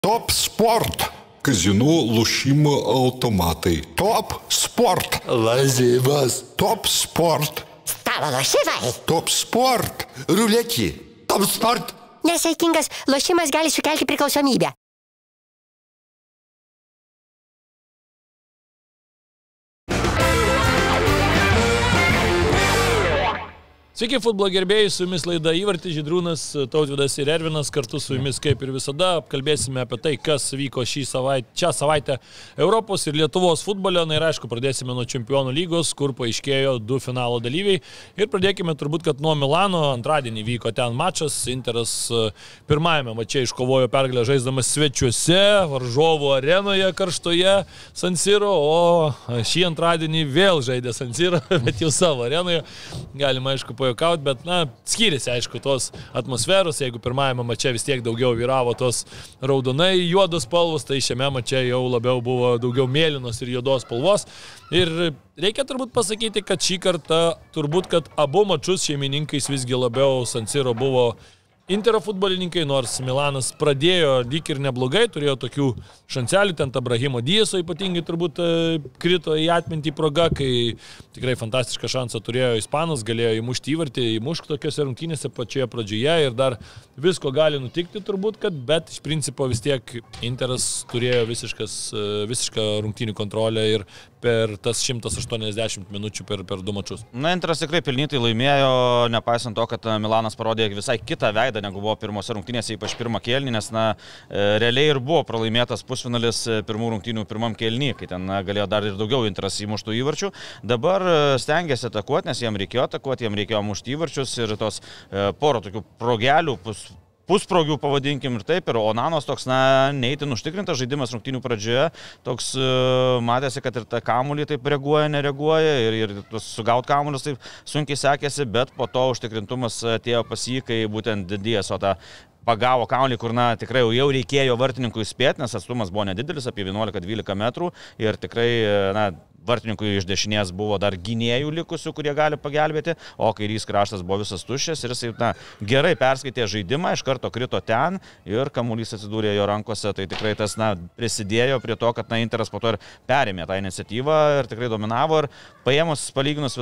Top Sport. Kazinų lošimo automatai. Top Sport. Lažybos. Top Sport. Stalo lošimai. Top Sport. Ruletė. Top Sport. Nesaikingas lošimas gali sukelti priklausomybę. Sveiki, futbolo gerbėjai, su jumis laida Įvartis, Žydrūnas, Tautvydas ir Ervinas, kartu su jumis kaip ir visada apkalbėsime apie tai, kas vyko šią savaitę Europos ir Lietuvos futbole. Na ir aišku, pradėsime nuo Čempionų lygos, kur paaiškėjo 2 finalo dalyviai. Ir pradėkime turbūt, kad nuo Milano antradienį vyko ten mačas. Interas pirmajame mače iškovojo pergalę žaisdamas svečiuose, varžovų arenoje karštoje San Siro, o šį antradienį vėl žaidė San Siro, bet jau savo arenoje. Galima aišku bet, skiriasi, aišku, tos atmosferos, jeigu pirmajame mače vis tiek daugiau vyravo tos raudonai juodos spalvos, tai šiame mače jau labiau buvo daugiau mėlynos ir juodos spalvos. Ir reikia turbūt pasakyti, kad šį kartą turbūt, kad abu mačus šeimininkais visgi labiau San Siro buvo Intero futbolininkai, nors Milanas pradėjo lyg ir neblogai, turėjo tokių šanselių, ten Brahimo Dieso ypatingai turbūt krito į atmintį proga, kai tikrai fantastišką šansą turėjo ispanas, galėjo įmušti įvartį, įmušti tokiose rungtynėse pačioje pradžioje ir dar visko gali nutikti turbūt, bet iš principo vis tiek Interas turėjo visišką rungtynių kontrolę ir per tas 180 minučių per 2 mačus. Interas tikrai pelnytai laimėjo, nepaisant to, kad Milanas parodė visai kitą veidą, negu buvo pirmose rungtynėse, ypač pirmą kėlinį, nes realiai ir buvo pralaimėtas pusfinalis pirmų rungtynių pirmam kėlinį, kai ten galėjo dar ir daugiau Interas įmuštų įvarčių. Dabar stengiasi atakuoti, nes jam reikėjo atakuoti, jam reikėjo mušti įvarčius ir tos poro tokių progelių, pusprogių pavadinkim ir taip, ir Onanos toks, neįtin užtikrintas žaidimas rungtynių pradžioje, toks matėsi, kad ir tą kamuolį taip reaguoja, nereaguoja ir sugaut kamuolius taip sunkiai sekėsi, bet po to užtikrintumas atėjo pas jį, kai būtent Dieso tą pagavo kamuolį, kur tikrai jau reikėjo vartininkui spėti, nes atstumas buvo nedidelis, apie 11-12 metrų ir tikrai, vartininkui iš dešinės buvo dar gynėjų likusių, kurie gali pagelbėti, o kairys kraštas buvo visas tuščias ir jisai gerai perskaitė žaidimą, iš karto krito ten ir kamuolys atsidūrė jo rankose, tai tikrai tas prisidėjo prie to, kad Interas po to ir perėmė tą iniciatyvą ir tikrai dominavo ir paėmus, palyginus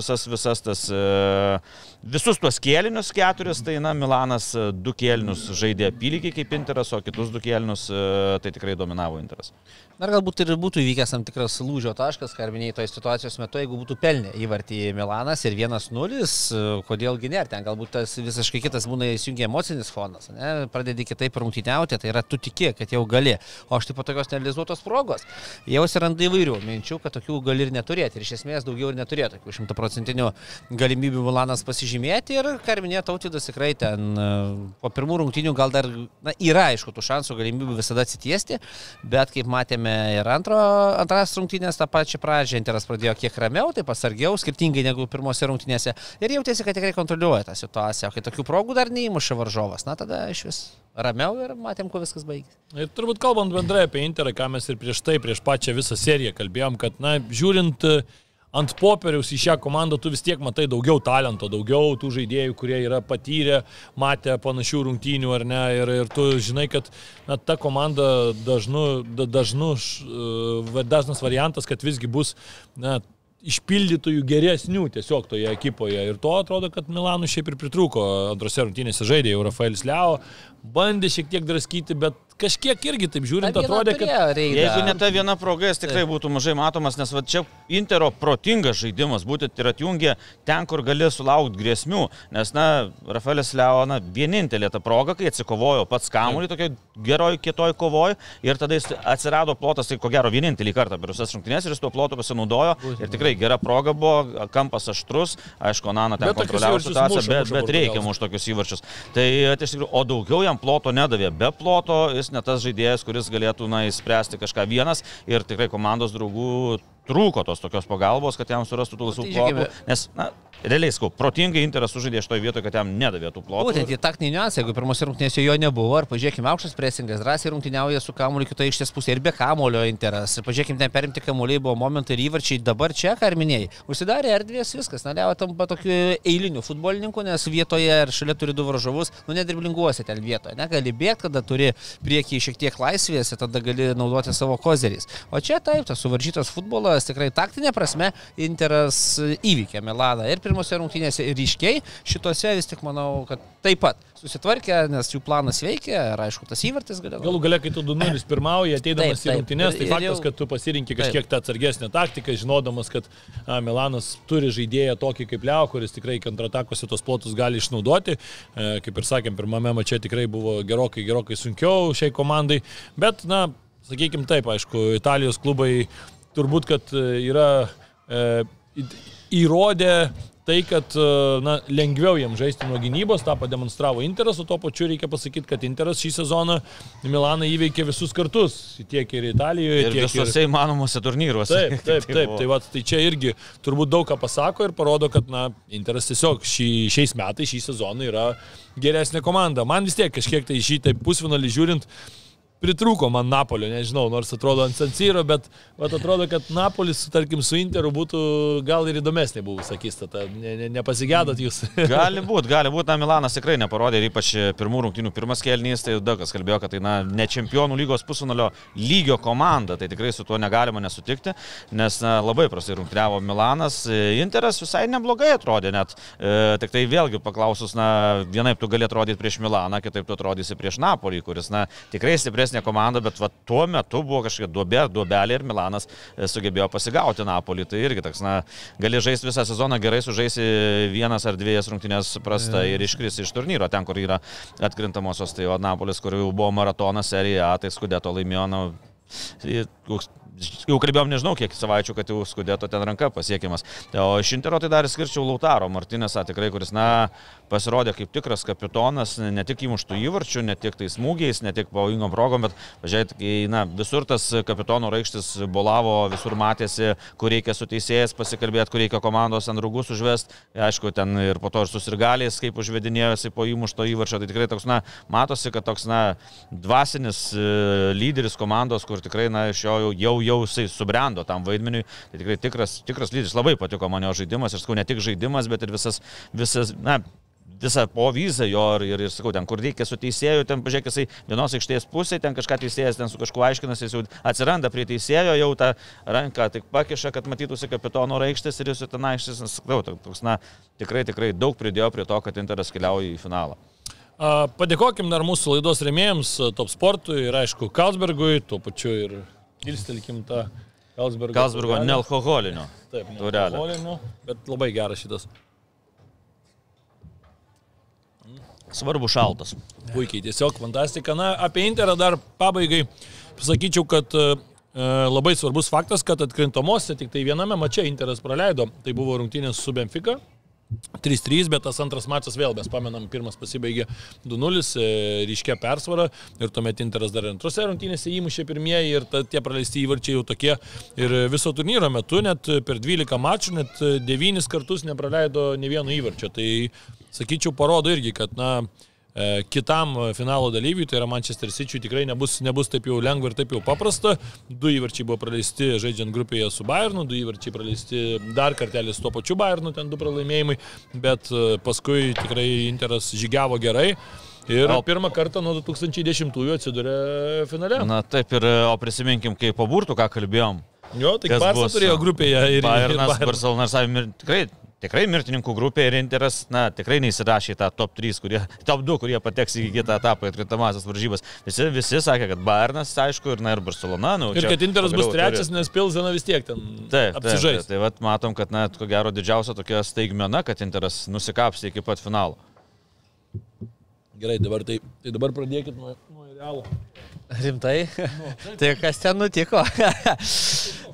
visus tuos kėlinius 4, tai Milanas 2 kėlinius žaidė apylygiai kaip Interas, o kitus 2 kėlinius tai tikrai dominavo Interas. Ar galbūt ir būtų įvykęs tam tikras lūžio taškas, ką minėjai toje situacijos metu, jeigu būtų pelnę įvartį Milanas ir 1-0, kodėlgi ne, ten galbūt tas visiškai kitas būna įsijungia emocinis fonas, pradedi kitaip rungtyniauti, tai yra tu tiki, kad jau gali, o štai po tokios nerealizuotos progos jau atsiranda įvairių minčių, kad tokių gali ir neturėti ir iš esmės daugiau ir neturėti tokių 100% galimybių Milanas pasižymėti ir ką minėjo Tautvydas, tikrai ten po pirmų rungtynių gal dar yra aišku tų šansų galimybių visada atsitiesti, bet kaip matėme ir antras rungtynės tą pačią pradžią, Interas pradėjo kiek ramiau, taip pasargiau, skirtingai negu pirmose rungtynėse ir jautėsi, kad tikrai kontroliuoja tą situaciją, o kai tokių progų dar neįmuša varžovas, tada iš vis ramiau ir matėm, kuo viskas baigėsi. Ir turbūt kalbant bendrai apie Interą, ką mes ir prieš pačią visą seriją kalbėjom, kad žiūrint ant popieriaus į šią komandą, tu vis tiek matai daugiau talento, daugiau tų žaidėjų, kurie yra patyrę, matę panašių rungtynių ar ne, ir tu žinai, kad ta komanda dažnas variantas, kad visgi bus išpildytojų geresnių tiesiog toje ekipoje ir to atrodo, kad Milanui šiaip ir pritrūko antrose rungtynėse žaidė jau Rafaelis Leao, bandė šiek tiek draskyti, bet kažkiek irgi taip žiūrint atrodė, kad jeigu ne ta viena proga, jis tikrai būtų mažai matomas, nes čia Intero protingas žaidimas, būtent ir atjungė ten, kur gali sulaukti grėsmių, nes Rafaelis Leao vienintelė ta proga, kai atsikovojo pats kamuolį, tokioj geroj, kietoj kovoj ir tada jis atsirado plotas, tai ko gero vienintelį kartą per visas rungtynes ir jis tuo plotu pasinaudojo ir tikrai gera proga buvo, kampas aštrus, aišku, Onana ten kontroliavo situaciją, bet reikia mušti tokius įvarčius. Tai iš tikrųjų, o daugiau jam ploto nedavė, be ploto jis ne tas žaidėjas, kuris galėtų įspręsti kažką vienas ir tikrai komandos draugų trūko tos tokios pagalbos, kad jam surastų tų laisvų plotų. Nes, realiai, protingai Interas sužaidė šitoje vietoje, kad jam nedavė tų plotų. Būtent į taktinį niuansą, jeigu pirmose rungtynėse jo nebuvo, ar pažiūrėkime, aukštas presingas, drąsiai rungtyniauja su kamuoliu kitoje aikštės pusėje ir be kamuolio Interas. Ir pažiūrėkime, ten perimti kamuoliai buvo momentai ir įvarčiai, dabar čia, ką ir minėjai, užsidarė erdvės, viskas, Leva tampa tokiu eiliniu futbolininku, nes vietoje ir šalia turi du varžovus, nedriblinguosi ten vietoje, negali bėgti, kada turi priekį šiek tiek laisvės ir tada gali naudoti savo kozeriais. O čia taip, tas suvaržytas futbolas, tikrai taktinė prasme, Interas įvykė Milaną ir pirmose rungtynėse ir ryškiai, šitose vis tik manau, kad taip pat susitvarkė, nes jų planas veikia ir aišku, tas įvartis galėjo. Galų gale, kai tu 2-0 pirmauji, ateidamas į rungtynės, tai faktas, kad tu pasirinki kažkiek tą atsargesnę taktiką, žinodamas, kad Milanas turi žaidėją tokį kaip Leo, kuris tikrai kontratakose tos plotus gali išnaudoti. Kaip ir sakėm, pirmame mače tikrai buvo gerokai sunkiau šiai komandai, bet, sakykime taip, aišku, Italijos klubai turbūt, kad yra įrodę tai, kad lengviau jam žaisti nuo gynybos, tą pademonstravo Interas, o tuo pačiu reikia pasakyti, kad Interas šį sezoną Milaną įveikė visus kartus, tiek ir Italijoje, ir visuose įmanomuose turnyruose. Taip. Tai čia irgi turbūt daug ką pasako ir parodo, kad Interas tiesiog šiais metais, šį sezoną yra geresnė komanda. Man vis tiek kažkiek tai šį pusfinalį žiūrint, pritrūko man Napolio, nežinau, nors atrodo ant San Siro, bet atrodo, kad Napolis, tarkim, su Interu būtų gal ir įdomesnė buvus akistata. Nepasigėdot jūs? Gali būt, Milanas tikrai neparodė ir ypač pirmų rungtynių pirmas kėlinys, tai daug kas kalbėjo, kad tai ne čempionų lygos pusfinalio lygio komanda, tai tikrai su tuo negalima nesutikti, nes labai prastai rungtyniavo Milanas. Interas visai neblogai atrodė, net tik tai vėlgi paklausus, vienaip tu gali atrodyti prieš Milaną, kitaip tu atrodysi prieš Napolį, kuris tikrai stipresnė komanda, bet tuo metu buvo kažkokia duobelė ir Milanas sugebėjo pasigauti Napolį. Tai irgi toks, gali žaisti visą sezoną gerai, sužaisi vienas ar dviejas rungtynės prastai ir iškrisi iš turnyro, ten, kur yra atkrintamosios. Tai Napolis, kur jau buvo maratonas serija, tai Scudetto laimėjo, jau kalbėjom nežinau kiek savaičių, kad jau Scudetto ten ranka pasiekiamas. O iš Intero tai dar skirčiau Lautaro Martinesą, tikrai, kuris pasirodė kaip tikras kapitonas, ne tik įmuštų įvarčių, ne tik tai smūgiais, ne tik pavojingom progom, bet pažiūrėti, visur tas kapitono raikštis bolavo, visur matėsi, kur reikia su teisėjas pasikalbėti, kur reikia komandos ant rūgus užvesti. Aišku, ten ir po to ir susirgalės, kaip užvedinėjosi po įmušto įvarčio. Tai tikrai toks, matosi, kad toks, dvasinis lyderis komandos, kur tikrai, iš jo jau jisai subrendo tam vaidmeniui. Tai tikrai tikras lyderis. Labai patiko man jo žaidimas ir sakau, ne tik žaidimas, bet ir visą povyzą jo ir sakau, ten kur reikia su teisėju, ten pažiūrėk, jisai vienos aikštės pusėje, ten kažką teisėjas ten su kažkuo aiškinasi, jis jau atsiranda prie teisėjo, jau tą ranką tik pakiša, kad matytųsi kapitono raikštis ir jis ten aikštis, sakau, toks, tikrai daug pridėjo prie to, kad Interas keliauja į finalą. Padėkokim dar mūsų laidos rėmėjams, Top Sportui ir aišku Karlsbergui, tuo pačiu ir kilstelkim tą Karlsbergo nealkoholinio. Taip, nealkoholinio, bet labai geras šitas. Svarbu šaltas. Puikiai, tiesiog fantastika. Apie Interą dar pabaigai pasakyčiau, kad labai svarbus faktas, kad atkrintamose tik tai viename mače Interas praleido. Tai buvo rungtynės su Benfica. 3-3, bet tas antras mačas vėl, mes pamenam, pirmas pasibaigė 2-0, ryškia persvara ir tuomet Interas dar antrose rungtynėse įmušė pirmieji ir tie praleisti įvarčiai jau tokie ir viso turnyro metu net per 12 mačų, net 9 kartus nepraleido ne vieno įvarčio. Tai, sakyčiau, parodo irgi, kad kitam finalo dalyviui, tai yra Manchester City, tikrai nebus taip jau lengva ir taip jau paprasta. 2 įvarčiai buvo praleisti žaidžiant grupėje su Bayernu, 2 įvarčiai praleisti dar kartelį su tuo pačiu Bayernu, ten 2 pralaimėjimai, bet paskui tikrai Interas žygiavo gerai. Ir pirmą kartą nuo 2010-ųjų atsidūrė finale. Taip ir, o prisiminkim, kaip po burtų, ką kalbėjom. Jo, tai Barça turėjo grupėje ir Bayernas, Barcelona tikrai mirtininkų grupė ir Interas, tikrai neįsirašė tą top 2, kurie pateks į kitą etapą atkrintamąsias varžybas. Visi sakė, kad Bayernas, aišku, ir Barcelona. Ir kad Interas bus trečias, nes Pilzena vis tiek ten apsižais. Tai matom, kad, ko gero, didžiausia tokia staigmena, kad Interas nusikapstė iki pat finalo. Gerai, dabar pradėkit nuo Realo. Rimtai? Tai kas ten nutiko?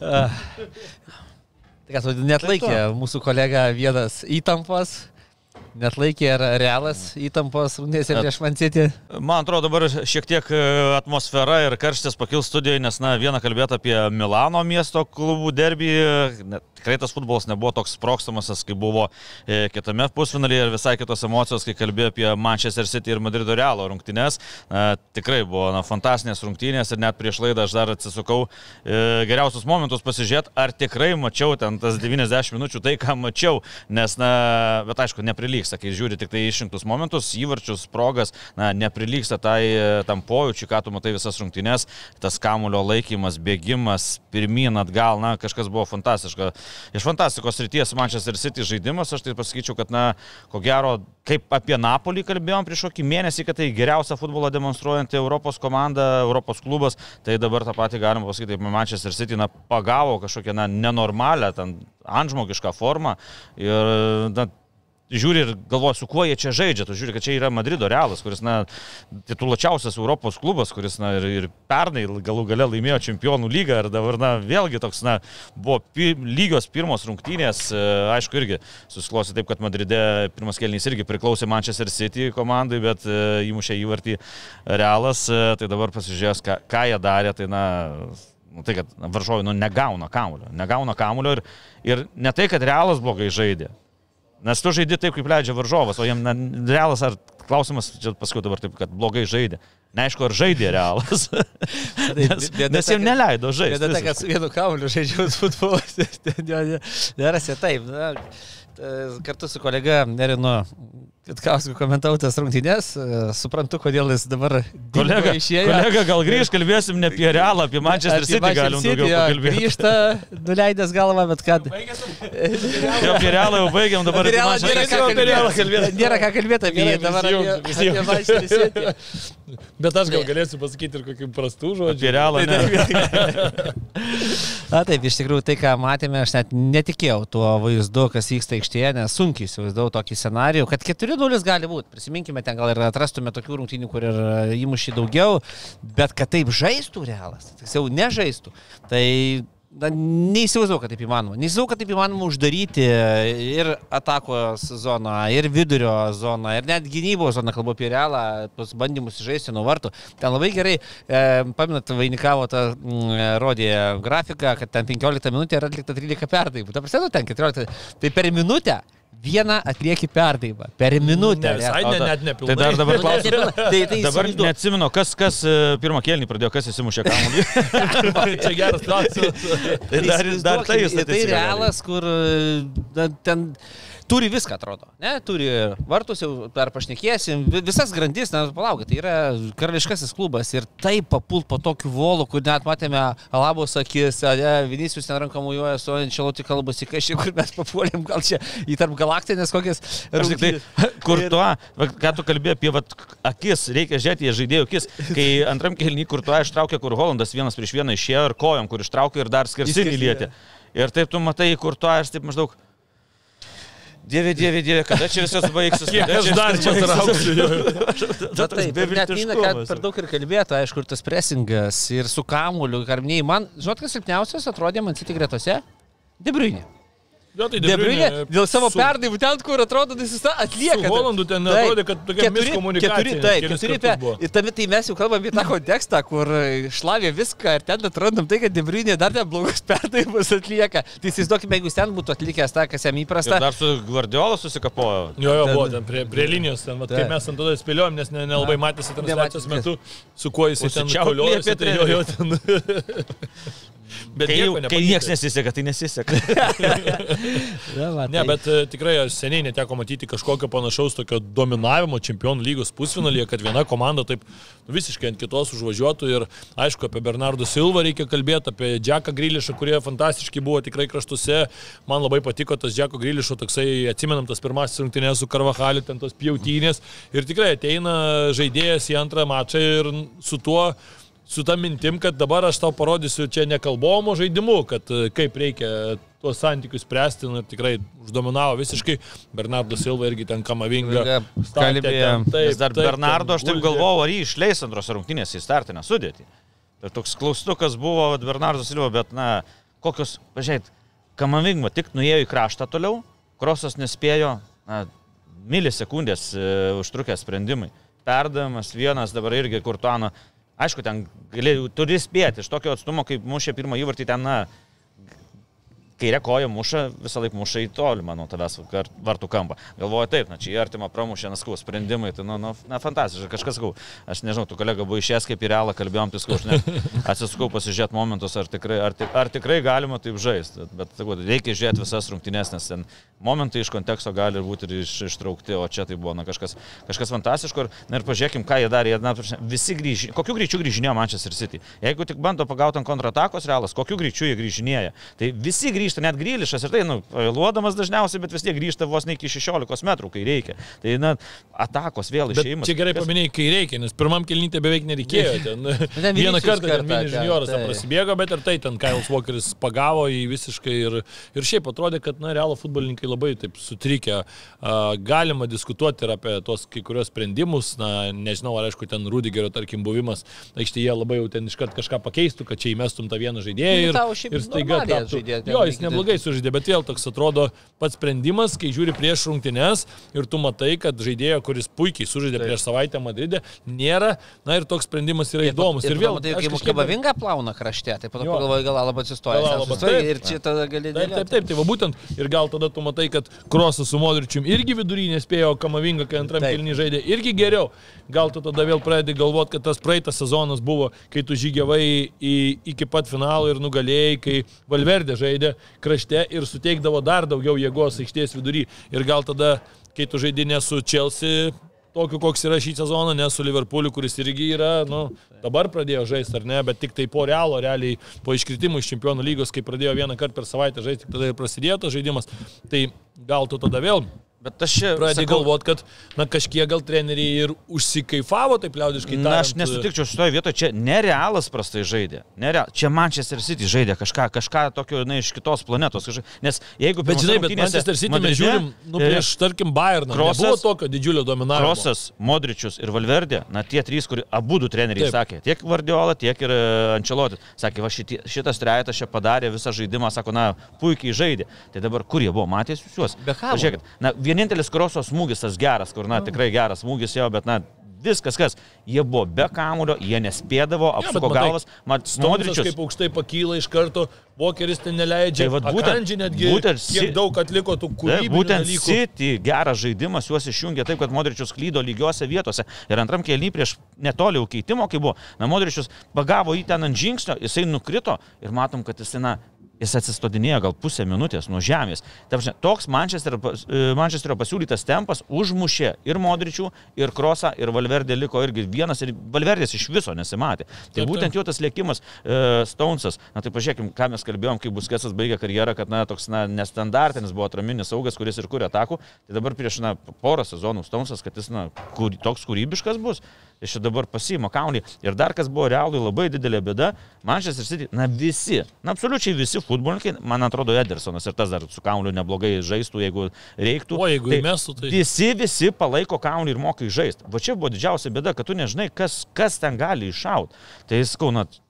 Tai kas, net laikė mūsų kolega vienas įtampas. Net laikė Realas įtampos rungtynėse prieš Man City. Man atrodo, dabar šiek tiek atmosfera ir karštis pakils studijoje, nes vieną kalbėti apie Milano miesto klubų derbį. Tikrai tas futbolas nebuvo toks sprogstamas, kaip buvo kitame pusfinalyje ir visai kitos emocijos, kai kalbėjo apie Manchester City ir Madrido Realo rungtynes. Tikrai buvo fantastinės rungtynės ir net prieš laidą aš dar atsisukau geriausius momentus pasižiūrėti, ar tikrai mačiau ten tas 90 minučių tai, ką mačiau, nes, bet aišku, neprilyksta, kai žiūri tik tai išrinktus momentus, įvarčius, progas, neprilyksta tam pojūčiui, ką tu matai visas rungtynės, tas kamuolio laikymas, bėgimas, pirmyn, atgal, kažkas buvo fantastiška. Iš fantastikos srities Manchester City žaidimas, aš tai pasakyčiau, kad, ko gero, kaip apie Napolį kalbėjom prieš kokį mėnesį, kad tai geriausia futbolą demonstruojanti Europos komanda, Europos klubas, tai dabar tą patį galima pasakyti, kaip Manchester City pagavo kažkokią nenormalią, antžmogišką formą ir žiūri ir galvoja, su kuo jie čia žaidžia. Tu žiūri, kad čia yra Madrido Realas, kuris, tituluočiausias Europos klubas, kuris, ir pernai galų gale laimėjo Čempionų lygą ir dabar, vėlgi toks, buvo lygios pirmos rungtynės, aišku, irgi susiklosi taip, kad Madride pirmas kėlinys irgi priklausė Manchester City komandai, bet įmušė įvartį Realas, tai dabar pasižiūrės, ką jie darė, tai, kad varžovai, negauna kamuolio ir ne tai, kad Realas blogai žaidė. Nes tu žaidži taip, kaip leidžia varžovas, o jam Realas, ar klausimas, čia paskui dabar taip, kad blogai žaidė. Neaišku, ar žaidė Realas, nes jam neleido žaisti. Bėda ta, kad su vienu kamuoliu žaidžiaus futbolas, nerasi taip. Kartu su kolega Nerinu Vitkausku komentavau tas rungtynės, suprantu, kodėl jis dabar išėjo. Kolega, gal grįžt, kalbėsim ne apie Realą, apie Manchester City galim daugiau pakalbėti. Grįžta, nuleidęs galvą, bet kad... Apie Realą jau baigiam, dabar apie Manchester City. Nėra ką kalbėti apie jį, dabar apie Manchester City. Bet aš gal galėsiu pasakyti ir kokių prastų žodžių. Apie Realą ne. Taip, iš tikrųjų, tai ką matėme, aš net netikėjau tuo vaizdu, kas vyksta aikštėje, nes sunkiai įsivaizdavau tokį scenarijų, kad 4-0 gali būti. Prisiminkime, ten gal ir atrastume tokių rungtynių, kur ir įmušė daugiau, bet kad taip žaistų Realas, tiksliau nežaistų, tai neįsivaizduoju, kad taip įmanoma. Neįsivaizduoju, kad taip įmanoma uždaryti ir atakos zoną, ir vidurio zoną, ir net gynybos zoną, kalbu apie Realą, tos bandymus žaisti nuo vartų. Ten labai gerai, paminat, vainikavo tą rodė grafiką, kad ten 15 minutė yra atlikta 13 perdaimų. Ta prasme, ten 14. Tai per minutę vieną atlieki perdaimą. Per minutę. Net nepilnai. Tai dar dabar klausiu. Dabar neatsimenu, kas pirmą kėlinį pradėjo, kas įsimušė kamuolį. Čia geras klausimas. Dar tai jūs. Tai Realas, kur ten turi viską, atrodo. Turi vartus, jau per pašnekėsim, visas grandis, palaukit, tai yra karališkasis klubas ir taip papult po tokių volų, kur net matėme Alabos akis, Vinicius ten ranką mojuoja, su Ancelotti kalbasi, kur mes papuolėm, gal čia į tarp galaktinės kokias. Aš tik tai, kur tu, ką tu kalbėjai apie akis, reikia žiūrėti į žaidėjų akis, kai antram kėlinį, kur tu ištraukė, kur Holandas vienas prieš vieną išėjo ir kojom, kur ištraukė ir dar skersinį lietė. Ir taip tu matai, kur tu ir taip maždaug Dieve, kada čia visas baigsis? Kiek aš dar čia trauksiu? Taip, net neina, kad per daug ir kalbėtų, aišku, ir tas pressingas, ir su kamuoliu, karminiai. Man, žinot, kas silpniausias atrodė Man City gretose? De Bruyne. Tai De Bruyne dėl savo perdavimų ten, kur atrodo, jis atlieka. Su Holandu ten atrodė, kad tokia miskomunikacija. Taip, tai mes jau kalbam apie tą kontekstą, kur šlavė viską ir ten atrandam tai, kad De Bruyne dar ten blogus perdavimus atlieka. Tai įsivaizduokime, jeigu jis ten būtų atlikęs tą, kas jam įprasta. Ir dar su Guardiola susikapojo. Jo, buvo ten prie linijos, ten, kaip mes ant tada spėliojom, nes nelabai matėsi transliacijos metu, su kuo jis ten koliojasi. Bet kai nieks nesiseka, tai nesiseka. Ne, bet tikrai seniai neteko matyti kažkokio panašaus tokio dominavimo Čempionų lygos pusfinalyje, kad viena komanda taip visiškai ant kitos užvažiuotų ir aišku, apie Bernardo Silva reikia kalbėti, apie Jacką Grealishą, kurie fantastiški buvo tikrai kraštuose. Man labai patiko tas Jacko Grealisho toksai, atsimenam tas pirmasis rungtynės su Karvachaliu, ten tos pjautynės ir tikrai ateina žaidėjas į antrą mačą ir su ta mintim, kad dabar aš tau parodysiu čia nekalbomo žaidimu, kad kaip reikia tuos santykius spręsti, ir tikrai uždominavo visiškai. Bernardo Silva irgi ten kamavingą kalbėjom. Dar Bernardo, aš taip galvojau, ar jį išleis antros rungtynės į startinę sudėtį. Tai toks klaustukas buvo Bernardo Silva, bet kokios, pažiūrėt, kamavingą tik nuėjo į kraštą toliau, Krosas nespėjo, milisekundės užtrukę sprendimai. Perdavimas vienas dabar irgi Kurtuano. Aišku, ten turi spėti iš tokio atstumo, kaip mušė pirmą įvartį ten, kairė koja muša, visą laiką muša į tolimą nuo tavęs vartų kampą. Galvoju taip, čia į artimą pramušė, sprendimai, tai, fantastiškai, kažkas, aš nežinau, tu kolega buvo išėjęs kaip į realą, kalbėjom, tai aš atsisukau pasižiūrėti momentus, ar tikrai galima taip žaisti, bet reikia žiūrėti visas rungtynes, nes ten momentai iš konteksto gali būti ir ištraukti, o čia tai buvo kažkas fantastiško. Ir pažiūrėkim, ką jie darė, visi grįžinėjo, kokiu greičiu grįžinėjo Manchester City. Jeigu tik bando pagauti ant kontratakos realas, kokiu greičiu jie grįžinėja. Tai visi grįžta, net Grilišas ir tai, vėluodamas dažniausiai, bet vis tiek grįžta vos ne iki 16 metrų, kai reikia. Tai, atakos vėl išėjimas. Čia gerai paminėjai, kai reikia, nes pirmam kėlinyje beveik nereikėjo. Vieną kartą Mini Junioras prasibėgo, bet ir tai ten Kyles Walkeris pagavo į visiškai ir šiaip atrodė, kad Realo futbolininkai labai taip sutrikę. Galima diskutuoti ir apie tos kai kurios sprendimus, nežinau, ar aišku, ten Rudigerio, tarkim, buvimas, aikštėje labai jau ten iškart kažką pakeistų, kad čia įmestum tą vieną žaidėją ir staiga taptų. Jo, jis neblogai sužaidė, bet vėl toks atrodo pats sprendimas, kai žiūri prieš rungtynes ir tu matai, kad žaidėjo, kuris puikiai sužaidė prieš savaitę Madride, nėra, ir toks sprendimas yra įdomus. Ir vėl, kai Kamavinga plauna krašte, tai po to pagalvoju, gal Alaba atsistoja. Ir čia tada gali dėlioti. Taip, tai va būtent, ir gal tada tu matai, kad Krosas su Modričium irgi vidury nespėjo, Kamavinga, kai antram kėliny žaidė, irgi geriau. Gal tu tada vėl pradedi galvoti, kad tas praeitas sezonas buvo, kai tu žygiavai iki pat finalo ir nugalėjai, kai Valverde žaidė krašte ir suteikdavo dar daugiau jėgos aikštės vidury. Ir gal tada, kai tu žaidži ne su Chelsea, tokiu, koks yra šį sezoną, ne su Liverpooliu, kuris irgi yra, dabar pradėjo žaisti ar ne, bet tik tai po Realo, realiai po iškritimų iš Čempionų lygos, kai pradėjo vieną kartą per savaitę žaisti, tik tada ir prasidėjo tas žaidimas, tai gal tu tada vėl pradėjai galvoti, kad kažkiek gal treneriai ir užsikaifavo, taip liaudiškai tariant. Aš nesutikčiau šitoje vietoje, čia ne Realas prastai žaidė, čia Manchester City žaidė kažką tokio iš kitos planetos. Nes jeigu... Bet žinai, bet Manchester City mes žiūrim, prieš, tarkim, Bayerną, nebuvo tokio didžiulio dominavimo. Krosas, Modričius ir Valverde, tie trys, kur abudu treneriai sakė, tiek Guardiola, tiek ir Ancelotti, sakė, va šitas trejetas čia padarė visą žaidimą, sako, puikiai žaidė. Tai dabar kur jie buvo, matėsi juos? Vienintelis Kroso smūgis tas geras, kur, tikrai geras smūgis jau, bet, viskas, jie buvo be kamulio, jie nespėdavo, apsuko galvas. Modričius kaip aukštai pakyla iš karto, Walkeris ten neleidžia, Akanji netgi kiek daug atliko tų kūrybinių dalykų. Būtent City geras žaidimas juos išjungė taip, kad Modričius klydo lygiose vietose. Ir antram kėliny prieš netoli keitimo, kai buvo, Modričius pagavo jį ten ant žingsnio, jisai nukrito ir matom, kad jis atsistodinėjo gal pusę minutės nuo žemės. Toks Manchesterio pasiūlytas tempas užmušė ir Modričių, ir Krosą, ir Valverde liko irgi vienas, ir Valverdės iš viso nesimatė. Tai būtent jo tas lėkimas Stonesas. Tai pažiūrėkim, ką mes kalbėjom, kai Busquetsas baigė karjerą, kad toks nestandartinis buvo atraminis saugas, kuris ir kuria atakų. Tai dabar prieš porą sezonų Stonesas, kad jis toks kūrybiškas bus. Iš čia dabar pasiima kaunį. Ir dar kas buvo Realui labai didelė bėda, Manchester City, visi, absoliučiai visi futbolininkai, man atrodo, Edersonas ir tas dar su kauniu neblogai žaistų, jeigu reiktų. O jeigu įmestų, tai... Visi palaiko kaunį ir moka žaisti. Va čia buvo didžiausia bėda, kad tu nežinai, kas ten gali iššauti. Tai sakau,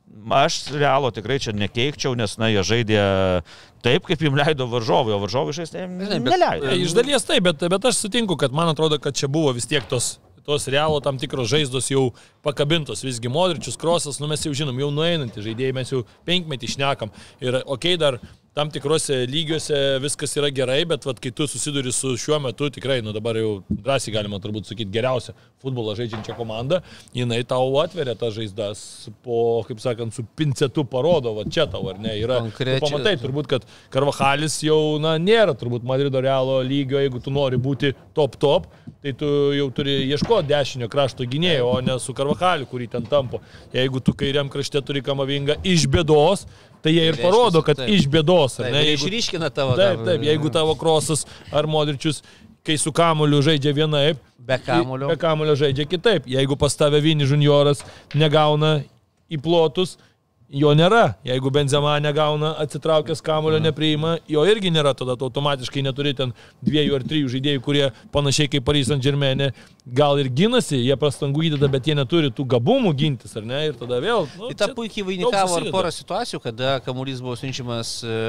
aš Realo tikrai čia nekeikčiau, nes jie žaidė taip, kaip jums leido varžovai, o varžovai žaisti neleido. Iš dalies taip, bet aš sutinku, kad man atrodo, kad čia buvo vis tiek tos Realo tam tikros žaizdos jau pakabintos, visgi Modričius, Krosas, mes jau žinom, jau nueinantį žaidėjai, mes jau 5 metį šnekam. Ir dar tam tikrose lygiuose viskas yra gerai, bet kai tu susiduri su šiuo metu, tikrai, dabar jau drąsiai galima turbūt sakyti, geriausia futbolą žaidžiančią komandą, jinai tau atveria tas žaizdas po, kaip sakant, su pincetu parodo, čia tau, ar ne, yra. Tu pamatai turbūt, kad Carvajalis jau, nėra turbūt Madrido Realo lygio, jeigu tu nori būti top, tai tu jau turi ieškoti dešinio krašto gynėjo, o ne su Carvajaliu, kurį ten tampo. Jeigu tu kairiam krašte turi Kamavingą iš bėdos, tai jie ir parodo, kad iš bėdos. Išryškina tavo. Taip, jeigu tavo Krosas ar Modričius, kai su kamuliu žaidžia vienaip, be kamulio žaidžia kitaip. Jeigu pas tave Vini Junioras negauna į plotus, jo nėra. Jeigu Benzema negauna, atsitraukęs kamuolio nepriima, jo irgi nėra, tada tu automatiškai neturi ten 2 ar 3 žaidėjų, kurie panašiai kaip Paris Saint-Germain gal ir ginasi, jie prastangų įdeda, bet jie neturi tų gabumų gintis, ar ne? Ir tada vėl... Nu, tai ta puikiai vainikavo ir porą situacijų, kada kamuolys buvo siunčiamas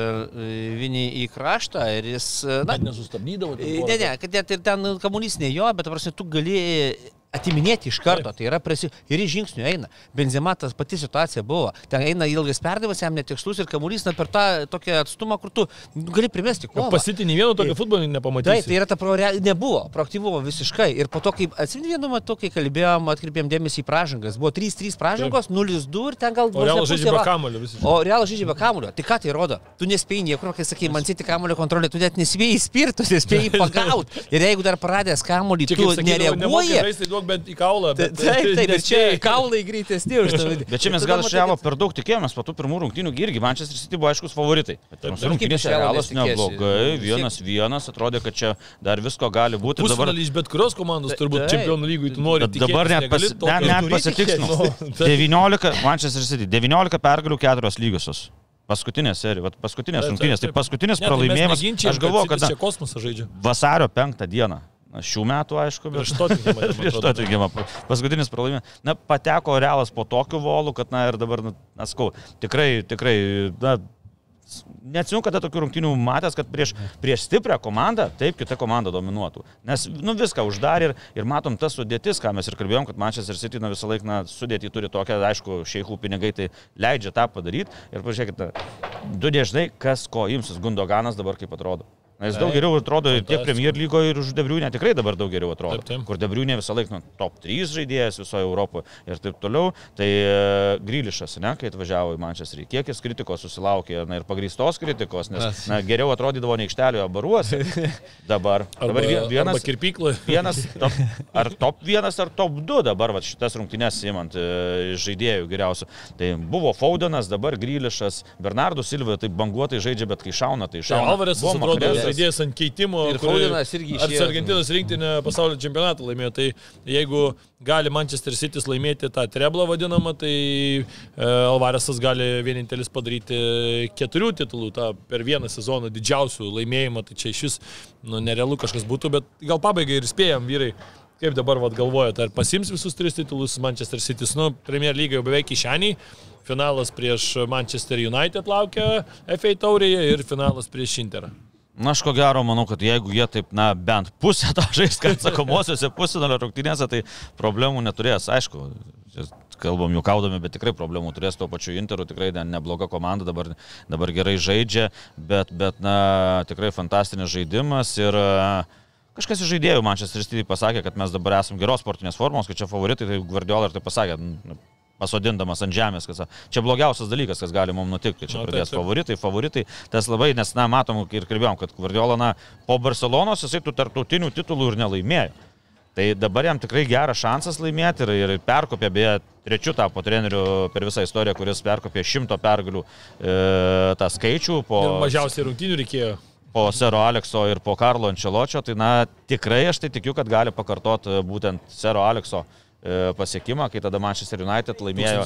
Vini į kraštą ir jis... Bet nesustabdydavo. Ne, kad ten kamuolys ne jo, bet prasme, tu gali atiminėti iš karto, tai yra ir į žingsnių eina. Benzema tas pati situacija buvo. Ten eina ilgas perdavimas, jam netikslus ir kamuolys per tą tokią atstumą, kur tu gali primesti kovą. Pasitinį vieno tokio futbolį nepamatysi. Tai yra ta nebuvo, proaktyvumo visiškai. Ir po to, kai atsimint vienu metu, kai kalbėjom, atkreipėm dėmesį į pražangas, buvo 3-3 pražangos, 0-2 ir ten gal... O Realas žaidžia be kamuolio visiškai. O Realas žaidžia be kamuolio. Tai ką tai rodo? Tu nespėjai niekur, kai sakai, Man City kamuolio kontrolė, tu net nespėjai įspirti, tu nespėjai pagauti. Ir jeigu dar pradės kamuolį, tu nereaguoji. Bet į kaulą, taip, ir čia kaulai greitesni už tavį. Bet čia mes gal šiavo per daug tikėjomės, po tų pirmų rungtynių irgi Manchester City buvo aiškus favoritai. Rungtynėse Realas neblogai, 1-1, atrodė, kad čia dar visko gali būti. Pusfinalį iš bet kurios komandos turbūt čempionų lygų tu nori tikėtis. Dabar net pasitikslinu. 19 Manchester City, 19 pergalių 4 lygiosios. Paskutinės serijos, paskutinės rungtynės, tai paskutinis pralaimėjimas. Aš galvoju, kad vasario 5 dieną. Šių metų, aišku, bet prieš Tottenhamą. Paskutinis pralaimėjimas. Na, pateko Realas po tokiu volu, kad, na, ir dabar, na, skau, tikrai, na, neatsimenu, kada tokių rungtynių matęs, kad prieš stiprią komandą, taip, kita komanda dominuotų. Nes, nu, viską uždarė ir matom tas sudėtis, ką mes ir kalbėjom, kad Manchester City visą laiką, na, sudėtį turi tokią, aišku, šeichų pinigai, tai leidžia tą padaryti. Ir pažiūrėkite, du nežinai, kas ko imsis. Gundoganas dabar kaip atrodo. Jis daug geriau atrodo ir tiek Premier lygoje ir už De Bruyne tikrai dabar daug geriau atrodo. Kur De Bruyne visą laiką top 3 žaidėjas visoje Europoje ir taip toliau. Tai Grealishas, ne, kai atvažiavo į Manchesterį, kiek jis kritikos susilaukė, na, ir pagrįstos kritikos, nes na, geriau atrodydavo ne aikštelėje, baruose. Dabar vienas kirpykloje. Ar top 1 ar top 2 dabar va, šitas rungtynes imant žaidėjų geriausių. Tai buvo Fodenas, dabar Grealishas, Bernardo Silva, tai banguotai žaidžia, bet kai šauna, tai šauna. Žaidėjas ant keitimo, ar Argentinos rinktinė pasaulio čempionatą laimėjo, tai jeigu gali Manchester City laimėti tą treblą vadinamą, tai Alvaresas gali vienintelis padaryti 4 titulų, tą per vieną sezoną didžiausių laimėjimą, tai čia iš vis nerealu kažkas būtų, bet gal pabaigai ir spėjom, vyrai. Kaip dabar galvojate, ar pasims visus 3 titulus Manchester City? Premier lyga jau beveik kišeniai, finalas prieš Manchester United laukia FA taurėje ir finalas prieš Interą. Na, aš ko gero manau, kad jeigu jie taip, na, bent pusę tą žais, kad atsakomosiuose pusfinalio rungtynėse, tai problemų neturės. Aišku, kalbam juokaudami, bet tikrai problemų turės tuo pačiu Interu, tikrai nebloga komanda, dabar gerai žaidžia, bet na, tikrai fantastinis žaidimas ir kažkas iš žaidėjų Manchester City pasakė, kad mes dabar esame geros sportinės formos, kad čia favoritai, tai Guardiola ir tai pasakė, pasodindamas ant žemės, kad čia blogiausias dalykas, kas gali mums nutikti, kad čia pradės favoritai, tas labai, nes, na, matom ir kalbėjom, kad Guardiola, na, po Barcelonos jisai tų tarptautinių titulų ir nelaimėjo. Tai dabar jam tikrai geras šansas laimėti ir perkopė, beje, 3 tapo treneriu per visą istoriją, kuris perkopė 100 pergalių tą skaičių. Ir mažiausiai rungtynių reikėjo. Po Sero Alekso ir po Karlo Anceločio, tai, na, tikrai aš tai tikiu, kad gali pakartoti būtent Sero Alekso pasiekimą, kai tada Manchester United laimėjo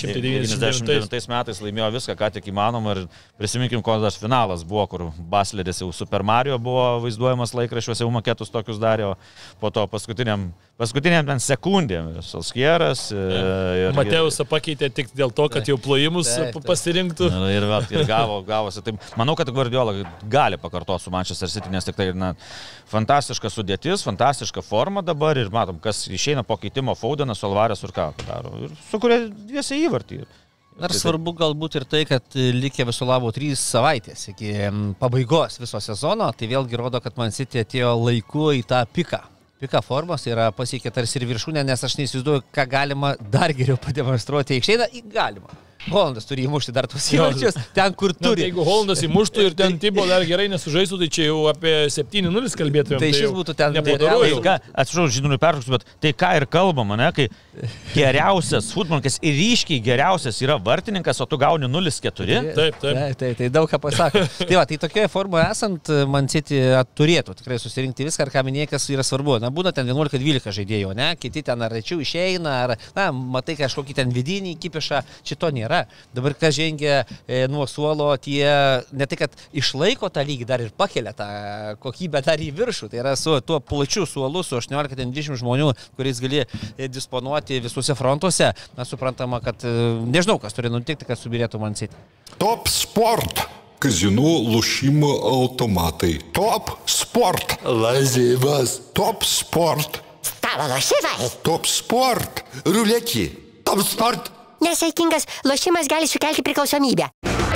1999 metais laimėjo viską, ką tik įmanoma ir prisiminkim, kokias finalas buvo, kur Basleris jau Super Mario buvo vaizduojamas laikraščiuose, jau maketus tokius darė, po to paskutiniam ten sekundėm Solskjaeras. Mateusą pakeitė tik dėl to, kad jau plojimus pasirinktų. Ir gavosi. Tai manau, kad Guardiola gali pakartoti su Manchester City, nes tik tai, na, fantastiška sudėtis, fantastiška forma dabar ir matom, kas išeina po keitimo Fodenas, Alvaresu ir ką padaro. Ir sukuria dviese įvartį. Ar svarbu galbūt ir tai, kad likė viso labo 3 savaitės iki pabaigos viso sezono, tai vėlgi rodo, kad Man City atėjo laiku į tą piką. Pika formos yra pasiekė tarsi ir viršūnę, nes aš neįsivaizduoju, ką galima dar geriau pademonstruoti aikštėje. Galima. Holandas turi įmušti dar tuos įvarčius, ten kur turi. Jeigu Holandas įmuštų ir ten Tibo dar gerai nesužaistų, tai čia jau apie 7-0 kalbėtumėm. Tai šis būtų ten nepadarau. Atsiprašau, žinau, peršoksiu, bet tai ką ir kalbama, ne, kai geriausias futbolininkas ir ryškiai geriausias yra vartininkas, o tu gauni 0-4. Taip. Tai daug ką pasako. Tai tokioje formoje esant, Man City turėtų tikrai susirinkti viską, ar ką minėjai, kas yra svarbu. Na, būna ten 11-12 žaidėjų, ne, kiti ten ar rečiau išeina, ar, na, matai kažkokį ten vidinį kipišą, šito nėra. nėra. Dabar, kas žengia nuo suolo, tie ne tai, kad išlaiko tą lygį, dar ir pakelia tą kokybę dar į viršų. Tai yra su tuo plačiu suolu, su 18-20 žmonių, kuris gali disponuoti visuose frontuose. Mes suprantama, kad nežinau, kas turi nutikti, kad subirėtų Man City. Top sport. Казино, лошимо, automatai. Top sport. Lažybas. Top sport. Stalo lošimai. Top sport. Ruletė. Top sport. Nesaikingas lošimas gali sukelti priklausomybę.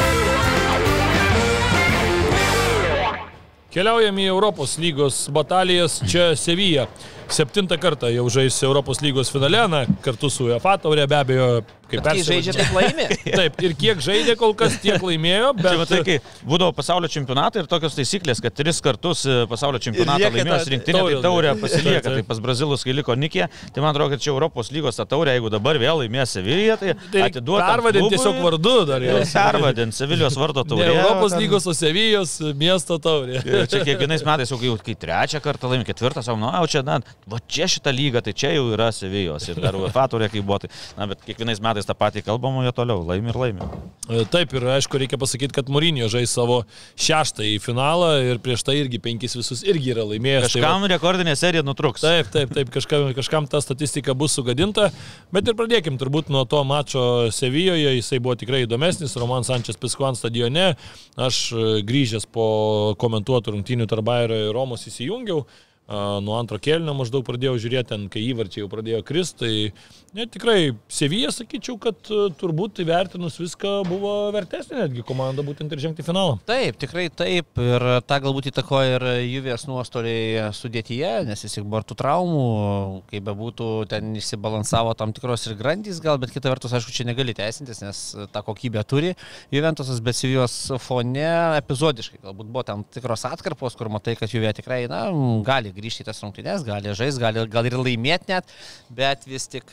Keliaujame į Europos lygos batalijas, čia Sevilla. 7 kartą jau žais Europos lygos finale, na, kartu su UEFA taurė, be abejo, kaip Kai žaidžia, taip laimė. Taip, ir kiek žaidė kol kas, tiek laimėjo, bet... Čia matai, kai būdavo pasaulio čempionatai ir tokios taisyklės, kad 3 kartus pasaulio čempionatą laimėjęs rinktinė, tai taurė pasilieka. Tai pas brazilus, kai liko Nikė, tai man atrodo, kad čia Europos lygos ta taurė, jeigu dabar vėl laimės Sevilla, tai atiduota. Pervadint tiesiog vardu dar jau. Pervadint Sevilijos vardo taurė. Europos lygos, o Sevillos miesto taurė. Ir čia kiekvienais metais, kai 3 kartą laimė, 4, savo, na, o čia, na, va čia šitą lygą, tai čia jau yra Sevilijos. Ir dar UEFA taurė, kai buvo, tai, na, bet kiekvienais metais tą patį kalbam, jie toliau laimi ir laimi. Taip, ir aišku, reikia pasakyti, kad Mourinho žais savo 6-ąjį finalą ir prieš tai irgi 5 visus irgi yra laimėjęs. Kažkam rekordinė serija nutruks. Taip, kažkam ta statistika bus sugadinta, bet ir pradėkim turbūt nuo to mačo Sevijoje, jisai buvo tikrai įdomesnis, Roman Sančes Pizjuan stadione, aš grįžęs po komentuotų rungtynių tarp Bayerio ir Romos įsijungiau. Nuo antro kėlinio maždaug pradėjau žiūrėti, kai įvarčiai jau pradėjo kristi, tai tikrai Sevilla, sakyčiau, kad turbūt įvertinus viską buvo vertesnė netgi komanda būtent ir žengti finalą. Taip, tikrai taip, ir tą galbūt įtakoja ir Juvės nuostoliai sudėtyje, nes jis buvo tų traumų, kaip bebūtų, ten išsibalansavo tam tikros ir grandys gal, bet kita vertus, aišku, čia negali teisintis, nes tą kokybę turi Juventusas, bet Sevillos fone epizodiškai, galbūt buvo tam tikros atkarpos, kur matai, kad Juvė tikrai, na, gali grįžti į tas rungtynes, gali žaisti, gal ir laimėti net, bet vis tik,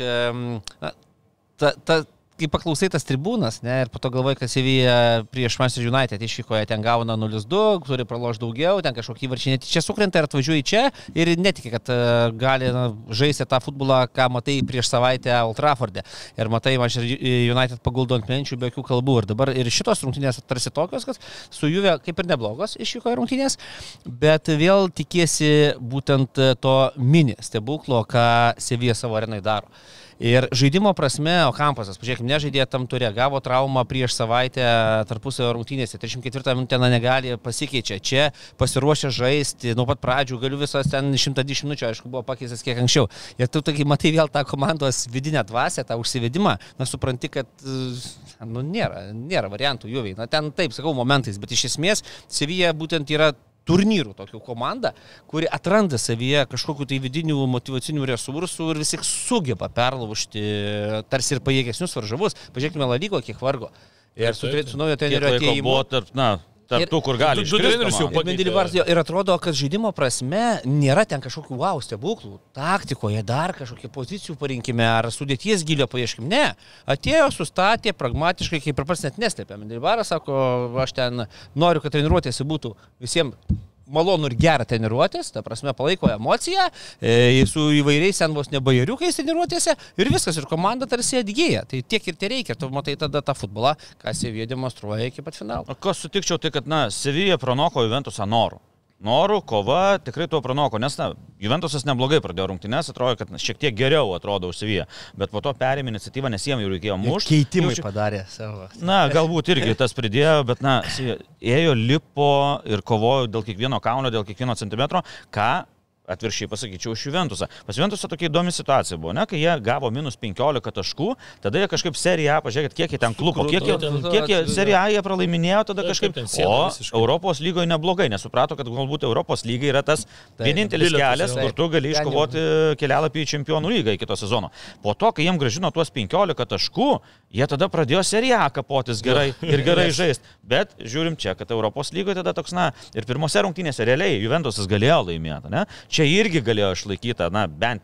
kai paklausai tas tribūnas, ne, ir po to galvoji, kad Sevilla prieš Manchester United išvykoje ten gauna 0-2, turi pralošti daugiau, ten kažkokį įvarčiai netyčia sukrenta ir atvažiuoji čia ir netiki, kad gali žaisti tą futbolą, ką matai prieš savaitę Old Trafforde. Ir matai, Manchester United paguldo ant menčių be jokių kalbų. Ir dabar ir šitos rungtynės tarsi tokios, kad su Juve kaip ir neblogos išvykoje rungtynės, bet vėl tikiesi būtent to mini stebuklo, ką Sevilla savo arenai daro. Ir žaidimo prasme, Okampasas, pažiūrėkime, nežaidė tam turė, gavo traumą prieš savaitę tarpusavio rungtynėse, 34 minutę negali, pasikeičia, čia pasiruošę žaisti, nuo pat pradžių galiu visas ten 110 minučių, aišku, buvo pakeistas kiek anksčiau. Ir tu taigi matai vėl tą komandos vidinę dvasę, tą užsivedimą, na supranti, kad nėra variantų Juvei, na ten taip, sakau, momentais, bet iš esmės Sevilla būtent yra turnyrų tokių komanda, kuri atranda savyje kažkokių tai vidinių motivacinių resursų ir vis tik sugeba perlaužti tarsi ir pajėgesnius varžovus. Pažiūrėkime La Lygoje, kiek vargo. Ir su naujo trenerio atėjimu. Tarp tų, kur gali iškristi. Ir atrodo, kad žaidimo prasme nėra ten kažkokių wow stebuklų. Taktikoje dar kažkokie pozicijų parinkime ar sudėties gilio paieškim. Ne. Atėjo, sustatė, pragmatiškai, kaip ir pats net neslėpė. Mendilibaras sako, aš ten noriu, kad treniruotėse būtų visiems malonu ir gerą treniruotės, ta prasme palaiko emociją, su įvairiais sen vos nebajeriukais treniruotėse ir viskas, ir komanda tarsi atgyja. Tai tiek ir tai reikia, tu matai tada tą futbolą, ką Sevilla demonstruoja iki pat finalo. O ko sutikčiau, tai kad, Sevilla pranoko Juventusą noru. Norų, kova tikrai tuo pranoko, nes, Juventusas neblogai pradėjo rungtynes, atrodo, kad šiek tiek geriau atrodo už Sevilla, bet po to perėmė iniciatyvą, nes jiems jau reikėjo mušti. Keitimai padarė savo. Galbūt irgi tas pridėjo, bet, ėjo, lipo ir kovojo dėl kiekvieno kaunio, dėl kiekvieno centimetro, ką atviršiai pasakyčiau iš Juventusą. Pas Juventusą tokia įdomi situacija buvo, kai jie gavo minus 15 taškų, tada jie kažkaip seriją A, pažiūrėkit, kiek jie ten klupo, kiek jie seriją A jie pralaiminėjo, tada kažkaip, Europos lygoje neblogai, nesuprato, kad galbūt Europos lyga yra tas vienintelis kelias, kur tu gali iškovoti kelialapį į Čempionų lygą iki kito sezono. Po to, kai jiems grąžino tuos 15 taškų, jie tada pradėjo seriją A kapotis gerai ir gerai žaisti. Bet žiūrim čia, kad Europos lygoje tada toks, ir pirmose rungtynėse realiai Juventusas galėjo laimėti, ne? Čia irgi galėjo išlaikyti, bent jau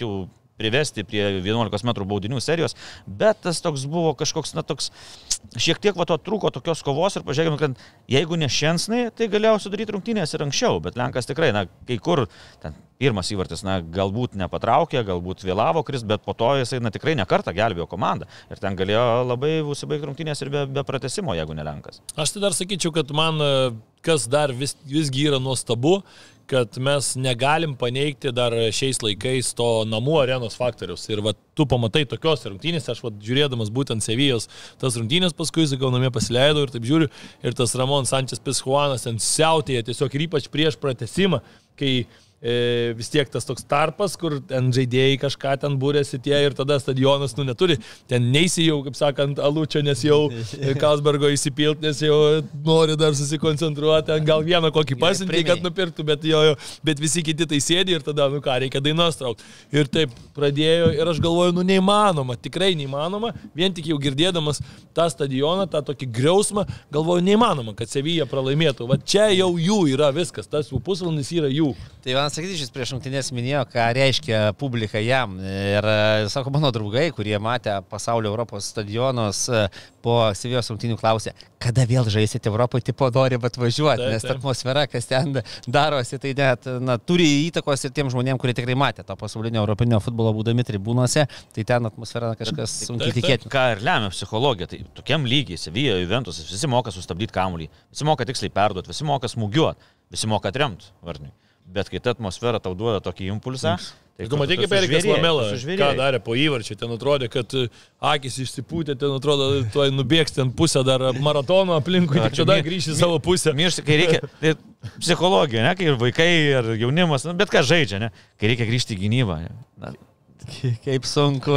privesti prie 11 metrų baudinių serijos, bet tas toks buvo kažkoks, toks, šiek tiek to trūko tokios kovos ir pažiūrėkime, kad jeigu ne Šensnai, tai galėjau sudaryti rungtynės ir anksčiau, bet Lenkas tikrai, kai kur ten pirmas įvartis, galbūt nepatraukė, galbūt vėlavo krist, bet po to jisai, tikrai ne kartą gelbėjo komandą ir ten galėjo labai užsibaigti rungtynės ir be pratęsimo, jeigu ne Lenkas. Aš tai dar sakyčiau, kad man kas dar visgi yra nuostabu, kad mes negalim paneigti dar šiais laikais to namų arenos faktoriaus. Ir tu pamatai tokios rungtynės, aš žiūrėdamas būtent Sevijos tas rungtynės, paskui sakau, namie pasileidau ir taip žiūriu, ir tas Ramon Sančes Pizjuanas ten siautėja tiesiog ir ypač prieš pratęsimą, kai vis tiek tas toks tarpas, kur ten žaidėjai kažką ten būrėsi tie ir tada stadionas neturi, ten neisi jau, kaip sakant, alučio, nes jau Karlsbergo įsipilt, nes jau nori dar susikoncentruoti, gal vieną kokį pasiuntį, kad nupirktų, bet visi kiti tai sėdi ir tada, reikia dainas traukti. Ir taip pradėjo ir aš galvoju, neįmanoma, tikrai neįmanoma, vien tik jau girdėdamas tą stadioną, tą tokį griausmą, galvoju, neįmanoma, kad Sevilla pralaimėtų. Va čia jau jų yra viskas, tas jų pusvalandis yra jų. Tai vienas sakytis prieš rungtynės minėjo, ką reiškia publika jam. Ir sako, mano draugai, kurie matė pasaulio Europos stadionus po Sevijos rungtynių klausė, kada vėl žaisite Europoje, tipo nori atvažiuoti, nes ta atmosfera, kas ten darosi, tai net turi įtakos ir tiem žmonėm, kurie tikrai matė tą pasaulinio europinio futbolo būdami tribūnose, tai ten atmosfera kažkas sunkiai tikėti. Ką ir lemia psichologija, tai tokiam lygiai Sevilla, Juventus, visi moka sustabdyti kamuolį, visi moka tiksliai perduoti, visi moka smūgiuoti, visi moka atremti varniui. Bet kai ta atmosfera tau duoda tokį impulsą, tai tu matai, kaip Erikas Lamela, ką darė po įvarčio, ten atrodė, kad akis išsipūtė, ten atrodo, tuoj nubėgs ten pusę dar maratono aplinkui, tik čia dar grįžti savo pusę. Miršti, kai reikia, tai psichologija, ne, kai ir vaikai, ir jaunimas, bet ką žaidžia, ne, kai reikia grįžti į gynybą. Kaip sunku.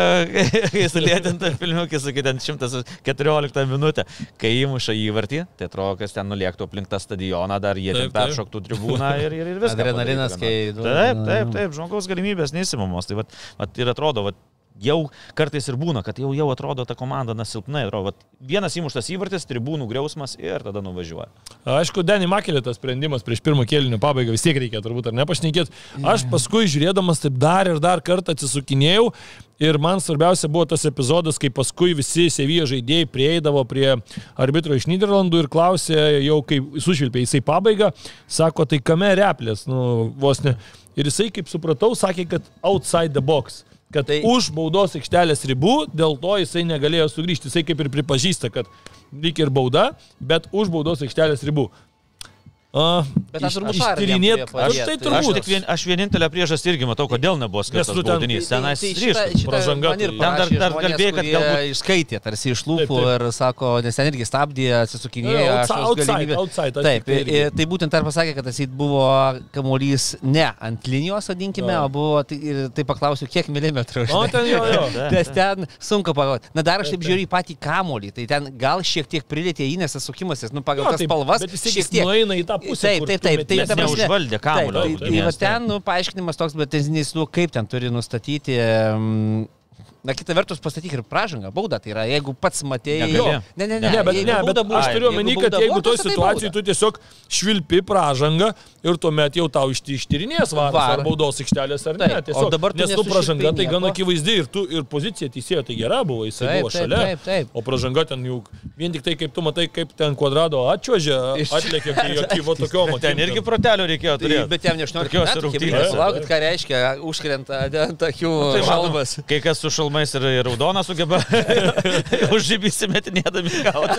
Kai sulėtinta filmiukė, sakai, ten 114 minutę, kai įmuša įvartį, tai atrodo, kas ten nulėktų aplink tą stadioną, dar jie ten peršoktų tribūną ir viską. Adrenalinas, kai... Taip, žmogaus galimybės neįsimamos. Tai ir atrodo, jau kartais ir būna, kad jau atrodo ta komanda silpnai. Vienas įmuštas įvartis, tribūnų griausmas ir tada nuvažiuoja. Aišku, Denį Makelį tas sprendimas prieš pirmą kėlinio pabaigą vis tiek reikia turbūt ar nepašnekėti. Aš paskui žiūrėdamas taip dar ir dar kartą atsisukinėjau ir man svarbiausia buvo tas epizodas, kai paskui visi Sevilla žaidėjai prieidavo prie arbitro iš Nyderlandų ir klausė, jau kai sušvilpė jisai pabaigą, sako, tai kame replės, vos ne. Ir jisai, kaip supratau, sakė, kad outside the box. Kad už baudos aikštelės ribų, dėl to jisai negalėjo sugrįžti. Jisai kaip ir pripažįsta, kad lyg ir bauda, bet už baudos aikštelės ribų. Bet aš turbūt ištyrinėt. Aš vienintelę priežastį irgi matau, kodėl nebuvo skirtas baudinys. Tenais ryškus. Pražanga. Dar kalbėjai, kad galbūt išskaitė tarsi iš lūpų ir sako, nes ten irgi stabdė, atsisukinėjo. Outside. Taip, tai būtent dar pasakė, kad tas buvo kamuolys ne ant linijos, vadinkime, o buvo, tai paklausiu, kiek milimetrų. O ten jo. Nes ten sunku pagalvoti. Na dar aš taip žiūriu į patį kamuolį, tai ten gal šiek tiek prilėtė įnės atsukimasis, pagal tas spalvas. Bet vis tiek nueina į tą pusę. Taip, neužvaldė kamuolio. Tai ten, paaiškinimas toks, bet jis, kaip ten turi nustatyti... Na, kita vertus, pastatyk ir pražangą, baudą, tai yra, jeigu pats matėjai... Bet aš turiu omeny, kad jeigu toj situacijai tu tiesiog švilpi pražangą ir tuomet jau tau ištyrinės varas ar baudos aikštelės ar ne. Tiesiog, nes tu pražanga tai gana akivaizdi ir pozicija teisėjo tai gera buvo, jisai buvo šalia. O pražanga ten jau vien tik tai, kaip tu matai, kaip ten Kvadrado atčiuožė, atlėkė, kai va tokiom akim. Ten irgi protelio reikėjo turėti. Bet jam 18 metų, laukit, ką reiškia, užkrenta ant akių šalmas. Kai kas su šalmais ir raudoną sugeba užžybį įsimetinėdami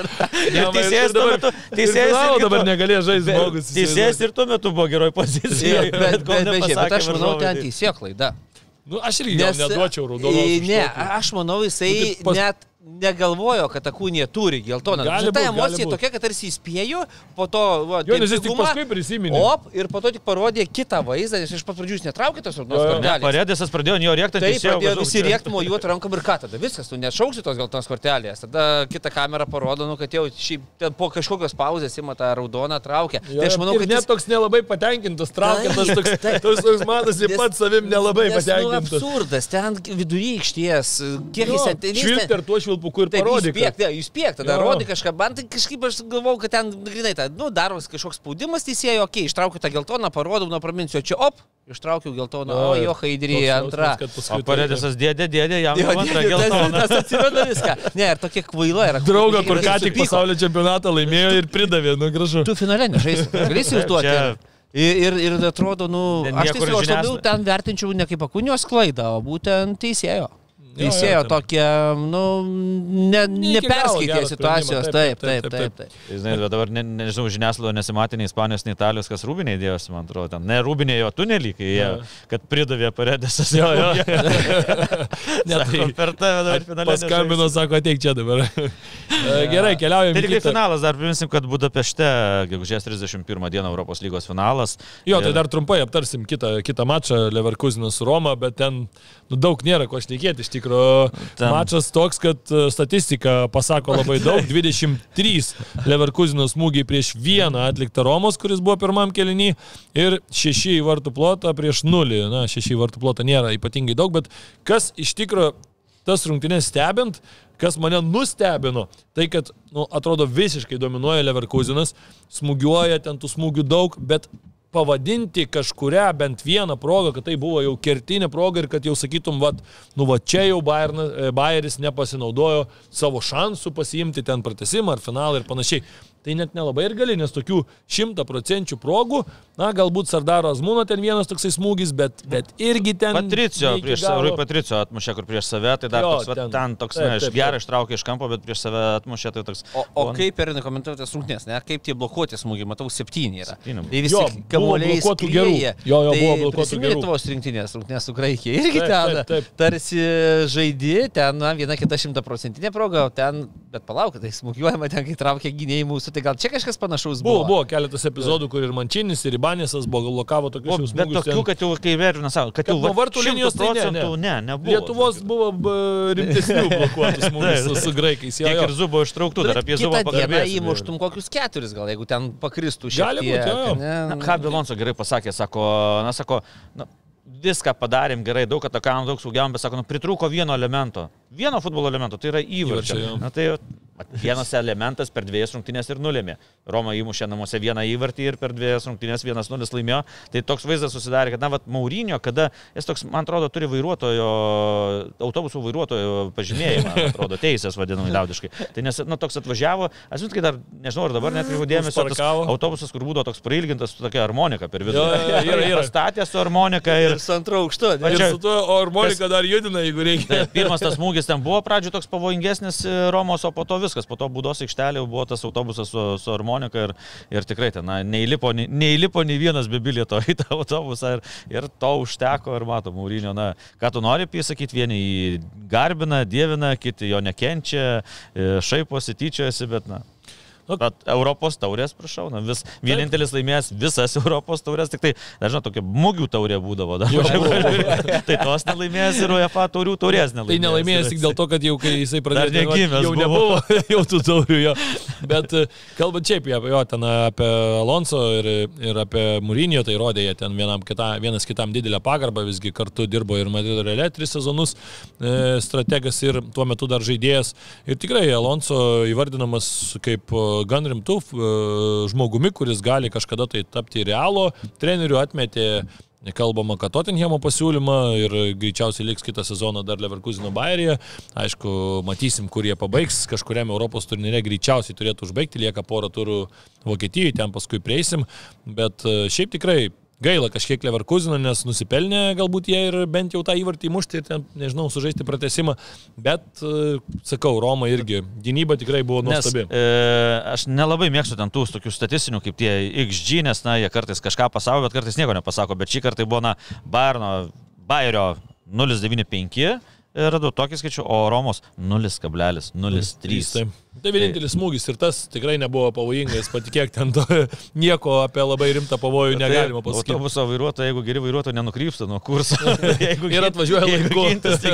gauti. Dabar negalėjo žaisti žmogus. Teisėjas ir tuo metu buvo geroj pozicijoje. Bet aš manau, ten teisėjo klaida. Aš irgi neduočiau raudonos. Ne, aš manau, jisai net negalvojo, kad Akūnija turi geltoną. Ta emocija tokia, kad tarsi įspėjo, po to... Nes jis tik paskui prisiminė. Ir po to tik parodė kitą vaizdą, nes iš pat pradžių jis netraukė tos raudonos kortelės. Parėdės pradėjo jo rėkti, teisėjo. Taip, pradėjo visi rėkti, mojuoti rankom ir ką tada? Viskas, tu nešauksi tos geltonos kortelės. Tada kita kamera parodo, kad jau po kažkokios pauzės ima tą raudoną traukia. Tai aš manau, kad net toks nelabai patenkintas traukia, tas matosi pats savim nelabai patenkintas. Absurdas, ten vidury aikštės, kiek jis švilpuku ir Taip, parodė. jūs spėk, tada rodė kažką, man tai kažkaip aš galvau, kad ten, grinai, daros kažkoks spaudimas teisėjo, okei, ištraukiu tą geltoną, parodau, praminsiu, čia op, ištraukiu geltoną, o jo Haidrį antrą. O Paredisas dėdė, jam Jo, antrą geltoną. tas atsimena viską. Ne, ir tokia kvaila yra. Draugą, kur ką tik pasaulio čempionatą laimėjo ir pridavė, gražu. Tu finale nežaisi, galėsi užduoti. Ir atrodo, aš labiau ten vertinčiau ne kaip Akūnijos klaidą, o būtent teisėjo. Teisėjo tokia, neperskaitė situacijos, taip. Žinai, dabar nežinau, žiniasklaido nesimatė nei Ispanijos, nei Italijos, kas Rūbinė įdėjosi, man atrodo, ten. Ne, Rūbinė jo tunelį, kai jie, kad pridavė Paredisas. Jo. Sako, per tave dabar finale. Paskambino, sako, ateik čia dabar. Gerai, keliaujame. Tai tik finalas, dar priminsim, kad Budapešte, gegužės 31 dieną Europos lygos finalas. Jo, tai dar trumpai aptarsim kitą mačą, Leverkusenas su Roma, bet ten daug nėra ko šnekėti, iš tikrųjų. Mačas toks, kad statistika pasako labai daug, 23 Leverkuseno smūgiai prieš 1 atliktą Romos, kuris buvo pirmam kėlinį, ir 6 į vartų plotą prieš 0. 6 į vartų plotą nėra ypatingai daug, bet kas iš tikrųjų tas rungtynes stebint, kas mane nustebino, tai kad, atrodo, visiškai dominuoja Leverkusenas, smūgiuoja ten tų smūgių daug, bet pavadinti kažkuria bent vieną progą, kad tai buvo jau kertinė proga ir kad jau sakytum, čia jau Bayeris nepasinaudojo savo šansų pasiimti ten pratęsimą ar finalą ir panašiai. Tai net nelabai ir gali, nes tokių 100% progų, galbūt Sardaro Azmuno ten vienas toksai smūgis, bet irgi ten... Rui Patricio atmušė, kur prieš save, tai dar toks gerai ištraukė iš kampo, bet prieš save atmušė, tai toks... O kaip per nekomentuotas rungtynės, kaip tie blokuoti smūgiai, matau 7 yra. Tai visi kamuoliai skrieja. Jo, buvo blokuotų gerų. Lietuvos rungtynės su Graikija irgi ten tarsi žaidi, ten viena kita 100% proga, ten, bet palauk, tai smūgiuojama ten, kai traukia gynėjai mūsų. Tai gal čia kažkas panašaus buvo? Buvo keletas epizodų, kur ir Mančinis, ir Ibanėsas buvo blokavo tokius smūgius. Bet tokių, kad jau, kai Vervinas sako, kad jau vartų linijos tai nebuvo. Lietuvos buvo rimtesnių blokuotų smūgių su graikais. Tiek ir Zubo ištrauktų, dar apie Zubą pakalbėsim. Kitą dieną įmuštum kokius 4, gal, jeigu ten pakristų šiek tiek. Gali būti, Xabi Alonso gerai pasakė, sako, viską padarėm gerai, daug atakavom, daug saugiavom, bet sako, pritrūko vieno elemento. Vieno futbolo elemento, tai yra įvarčio. Tai vienas elementas per 2 rungtynės ir nulėmė. Roma įmušė namuose 1 įvartį ir per 2 rungtynės 1-0 laimėjo. Tai toks vaizdas susidarė, kad Mourinho, kada jis toks, man atrodo, turi autobusų vairuotojo pažymėjimą, man atrodo, teisės vadinamai liaudiškai. Tai nes, toks atvažiavo, aš žinau, kai dar, nežinau, ar dabar net dėmesio, autobusas, kur būdavo toks prailgintas su tokia harmonika per vidurį. Ir pastatė su harmonika ir su antro aukštu. Ir su tuo harmonika dar judina, jeigu reikia. Pirmas tas smūgis ten buvo pradžio toks pavojingesnis Romos, o po to viskas. Po to būdos aikštelė buvo tas autobusas su harmonika ir tikrai ten neįlipo nei vienas be bilieto į tą autobusą ir to užteko ir matom, Mourinho, ką tu nori pasakyti, vieni jį garbina, dievina, kiti jo nekenčia, šaiposi, tyčiojasi, bet Bet Europos taurės, prašau, vienintelis laimėjęs visas Europos taurės, tik tai, nežinau, tokia mugių taurė būdavo. Tai tos nelaimėjęs ir UEFA taurių taurės nelaimėjęs. Tai nelaimėjęs tik dėl to, kad jau kai jisai pradėjo, jau nebuvo, jau tų taurių jo. Bet kalbant šiaip ten apie Alonso ir apie Mourinho, tai rodė jie ten vienas kitam didelę pagarbą, visgi kartu dirbo ir Madrido Reale 3 sezonus, strategas ir tuo metu dar žaidėjas. Ir tikrai Alonso įvardinamas kaip gan rimtų žmogumi, kuris gali kažkada tai tapti Realo treneriu, atmetė kalbama, kad Tottenhamo pasiūlymą ir greičiausiai liks kitą sezoną dar Leverkuseno Bayeryje. Aišku, matysim, kur jie pabaigs, kažkuriam Europos turnyre greičiausiai turėtų užbaigti, lieka porą turų Vokietijoje, ten paskui prieisim, bet šiaip tikrai gaila kažkiek Leverkuseno, nes nusipelnė galbūt jie ir bent jau tą įvartį įmušti ir ten, nežinau, sužaisti pratęsimą, bet, sakau, Roma irgi, gynyba tikrai buvo nuostabi. Aš nelabai mėgstu ten tų tokių statistinių, kaip tie XG, nes, jie kartais kažką pasako, bet kartais nieko nepasako, bet šį kartą buvo, Bayerio 0,95 radau tokį skaičių, o Romos 0,03. Tai vienintelis smūgis ir tas tikrai nebuvo pavojingas, patikėk, ten nieko apie labai rimtą pavojų negalima pasakyti. Autobuso vairuotojai, jeigu geri vairuotojai nenukrypsta nuo kurso, ir atvažiuoja laiku.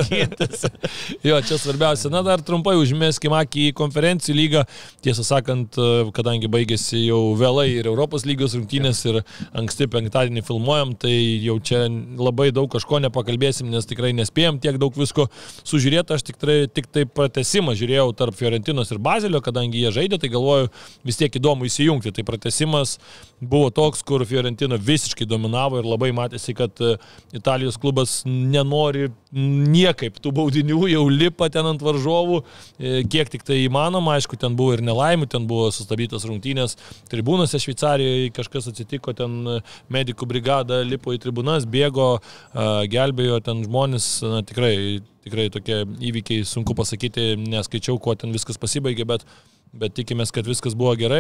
Jo, čia svarbiausia. Dar trumpai užmėskim akį į konferencijų lygą. Tiesą sakant, kadangi baigėsi jau vėlai ir Europos lygos rungtynės ir anksti penktadienį filmuojam, tai jau čia labai daug kažko nepakalbėsim, nes tikrai nespėjom tiek daug visko. sužiūrėti, aš tik tai pratesimą žiūrėjau tarp Fiorentinos ir Bazelio, kadangi jie žaidė, tai galvoju vis tiek įdomu įsijungti. Tai pratesimas buvo toks, kur Fiorentina visiškai dominavo ir labai matėsi, kad Italijos klubas nenori niekaip tų baudinių, jau lipa ten ant varžovų, kiek tik tai įmanoma, aišku, ten buvo ir nelaimių, ten buvo sustabdytas rungtynės tribūnose Šveicarijoje, kažkas atsitiko, ten medikų brigada lipo į tribūnas, bėgo, gelbėjo ten žmonės, na, tikrai tokie įvykiai, sunku pasakyti, neskaičiau, kuo ten viskas pasibaigė, bet tikimės, kad viskas buvo gerai,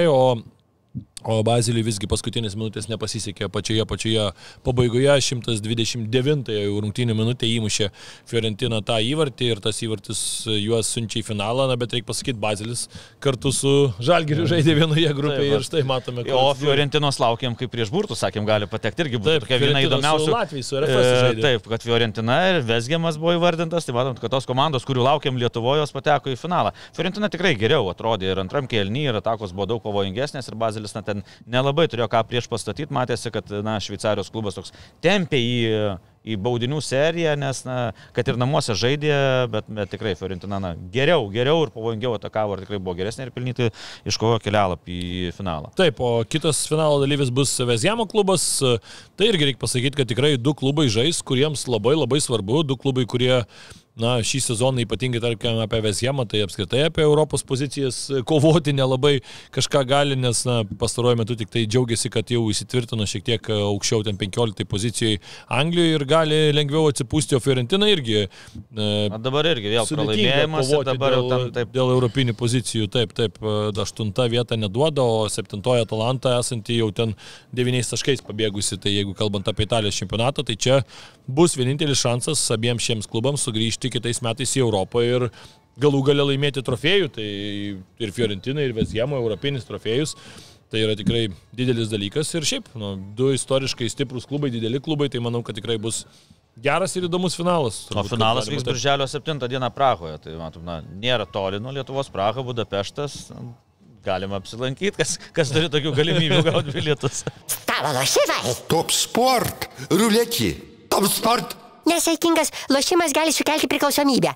o Bazeliui visgi paskutinės minutės nepasisekė pačioje pabaigoje, 129-ąją rungtynių minutę įmušė Fiorentina tą įvartį ir tas įvartis juos siunčia į finalą, na, bet reikia pasakyti, Bazelis kartu su Žalgiriu žaidė vienoje grupėje ir štai matome. O Fiorentinos laukiam, kaip prieš burtus, sakėm, gali patekti irgi būtų tokia viena įdomiausių. Latvijai su RFS žaidė. Taip, kad Fiorentina ir Vezgemas buvo įvardintas, tai matom, kad tos komandos, kurių laukiam Lietuvoje, jos pateko į finalą. Fiorentina tikrai geriau atrodė ir antram kėliny, ir atakos buvo daug pavojingesnės ir Bazelis ten nelabai turėjo ką prieš pastatyti, matėsi, kad Šveicarijos klubas toks tempė į baudinių seriją, nes kad ir namuose žaidė, bet tikrai Fiorentina geriau ir pavojingiau atakavo ir tikrai buvo geresnė ir pelnyti iškovojo kelialapį į finalą. Taip, o kitas finalo dalyvis bus Vezjamo klubas, tai irgi reikia pasakyti, kad tikrai du klubai žais, kuriems labai svarbu, du klubai, kurie šį sezoną ypatingai, tarkim, apie Vezjamą, tai apskritai apie Europos pozicijas kovoti nelabai kažką gali, nes pastaruoju metu tik tai džiaugiasi, kad jau įsitvirtino šiek tiek aukščiau ten 15 pozicijoje Anglijoje ir gali lengviau atsipūsti, o Fiorentina irgi dabar irgi vėl pralaimėjimas dabar taip. Dėl europinių pozicijų, taip, 8 vietą neduoda, o 7 Atalanta esanti jau ten 9 taškais pabėgusi, tai jeigu kalbant apie Italijos čempionatą, tai čia bus vienintelis šansas abiems šiems klubams sugrįžti kitais metais į Europą ir galų gale laimėti trofėjų, tai ir Fiorentina, ir Vezjamo europinis trofėjus, tai yra tikrai didelis dalykas ir šiaip, du istoriškai stiprus klubai, dideli klubai, tai manau, kad tikrai bus geras ir įdomus finalas. O finalas vyks birželio 7 dieną Prahoje, tai matom, nėra toli nuo Lietuvos, Praha, Budapeštas, galima apsilankyti, kas turi tokių galimybių gauti bilietus. Stalo lošimai. Top sport. Ruletį. Top sport. Nesaikingas lošimas gali sukelti priklausomybę.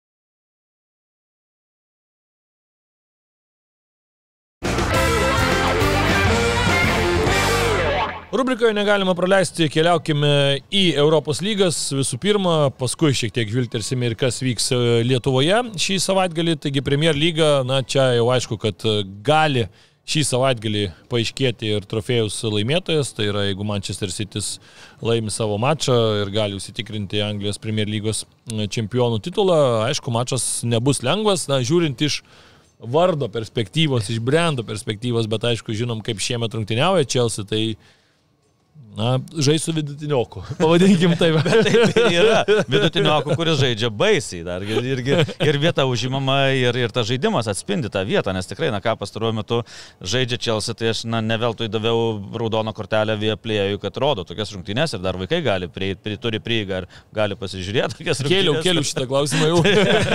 Rubrikoje negalima praleisti, keliaukime į Europos lygas visų pirma, paskui šiek tiek žvilgtersime ir kas vyks Lietuvoje šį savaitgalį, taigi Premier lyga, čia jau aišku, kad gali šį savaitgalį paaiškėti ir trofėjus laimėtojas, tai yra jeigu Manchester City's laimi savo mačą ir gali užsitikrinti Anglijos Premier lygos čempionų titulą, aišku, mačas nebus lengvas, žiūrint iš vardo perspektyvos, iš brendo perspektyvos, bet aišku, žinom, kaip šiemet rungtyniauja Chelsea, tai žais su vidutinioku, pavadinkim taip. Bet taip ir yra. Vidutinioku, kuris žaidžia baisiai dar. Ir vieta užimama, ir tas žaidimas atspindi tą vietą, nes tikrai, ką pastaruoju metu žaidžia Chelsea, tai aš neveltui daviau raudoną kortelę Viaplay'ui, kad rodo tokias rungtynes ir dar vaikai gali turi prieigą ir gali pasižiūrėti tokias rungtynes. Kėliau šitą klausimą jau.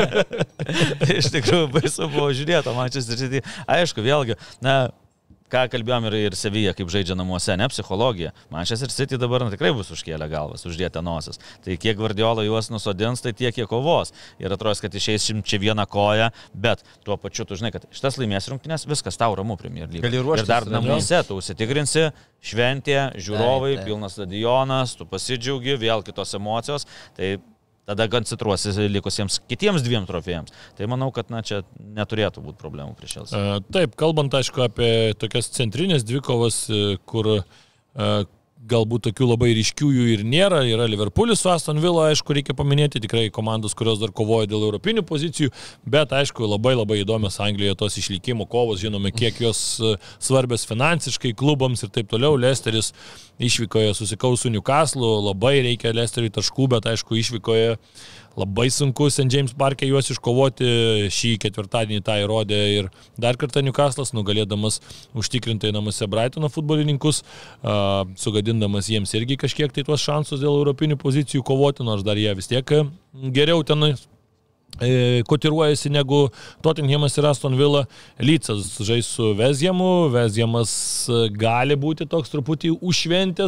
Iš tikrųjų, baisu buvo žiūrėti, Manchester City. Aišku, vėlgi, ką kalbėjom ir Sevilla, kaip žaidžia namuose, psichologija. Manchester City dabar tikrai bus užkėlę galvas, uždėta nosis. Tai kiek Guardiola juos nusodins, tai tiek jie kovos. Ir atrodo, kad išeis čia vieną koją, bet tuo pačiu tu žinai, kad šitas laimės rungtynės, viskas tau ramu Premier League. Ir dar namuose tu užsitikrinsi, šventė, žiūrovai, pilnas stadionas, tu pasidžiaugi, vėl kitos emocijos. Tai tada koncentruosi likusiems kitiems 2 trofėjams. Tai manau, kad čia neturėtų būti problemų prieš Chelsea. Taip, kalbant, aišku, apie tokias centrinės dvikovas, kur galbūt tokių labai ryškių jų ir nėra. Yra Liverpoolis su Aston Villa, aišku, reikia paminėti, tikrai komandos, kurios dar kovoja dėl europinių pozicijų, bet, aišku, labai įdomios Anglijoje tos išlikimo kovos, žinome, kiek jos svarbios finansiškai klubams ir taip toliau. Leicesteris išvykoje susikaus su Newcastle, labai reikia Leicesteriui taškų, bet, aišku, išvykoje labai sunku St. James Parke juos iškovoti, šį ketvirtadienį tą įrodė ir dar kartą Newcastle'as, nugalėdamas užtikrintai namuose Brightono futbolininkus, sugadindamas jiems irgi kažkiek tai tuos šansus dėl europinių pozicijų kovoti, nors dar jie vis tiek geriau ten kotiruojasi negu Tottenhamas ir Aston Villa. Leedsas žais su Vezjamu, Vezjamas gali būti toks truputį užšventęs,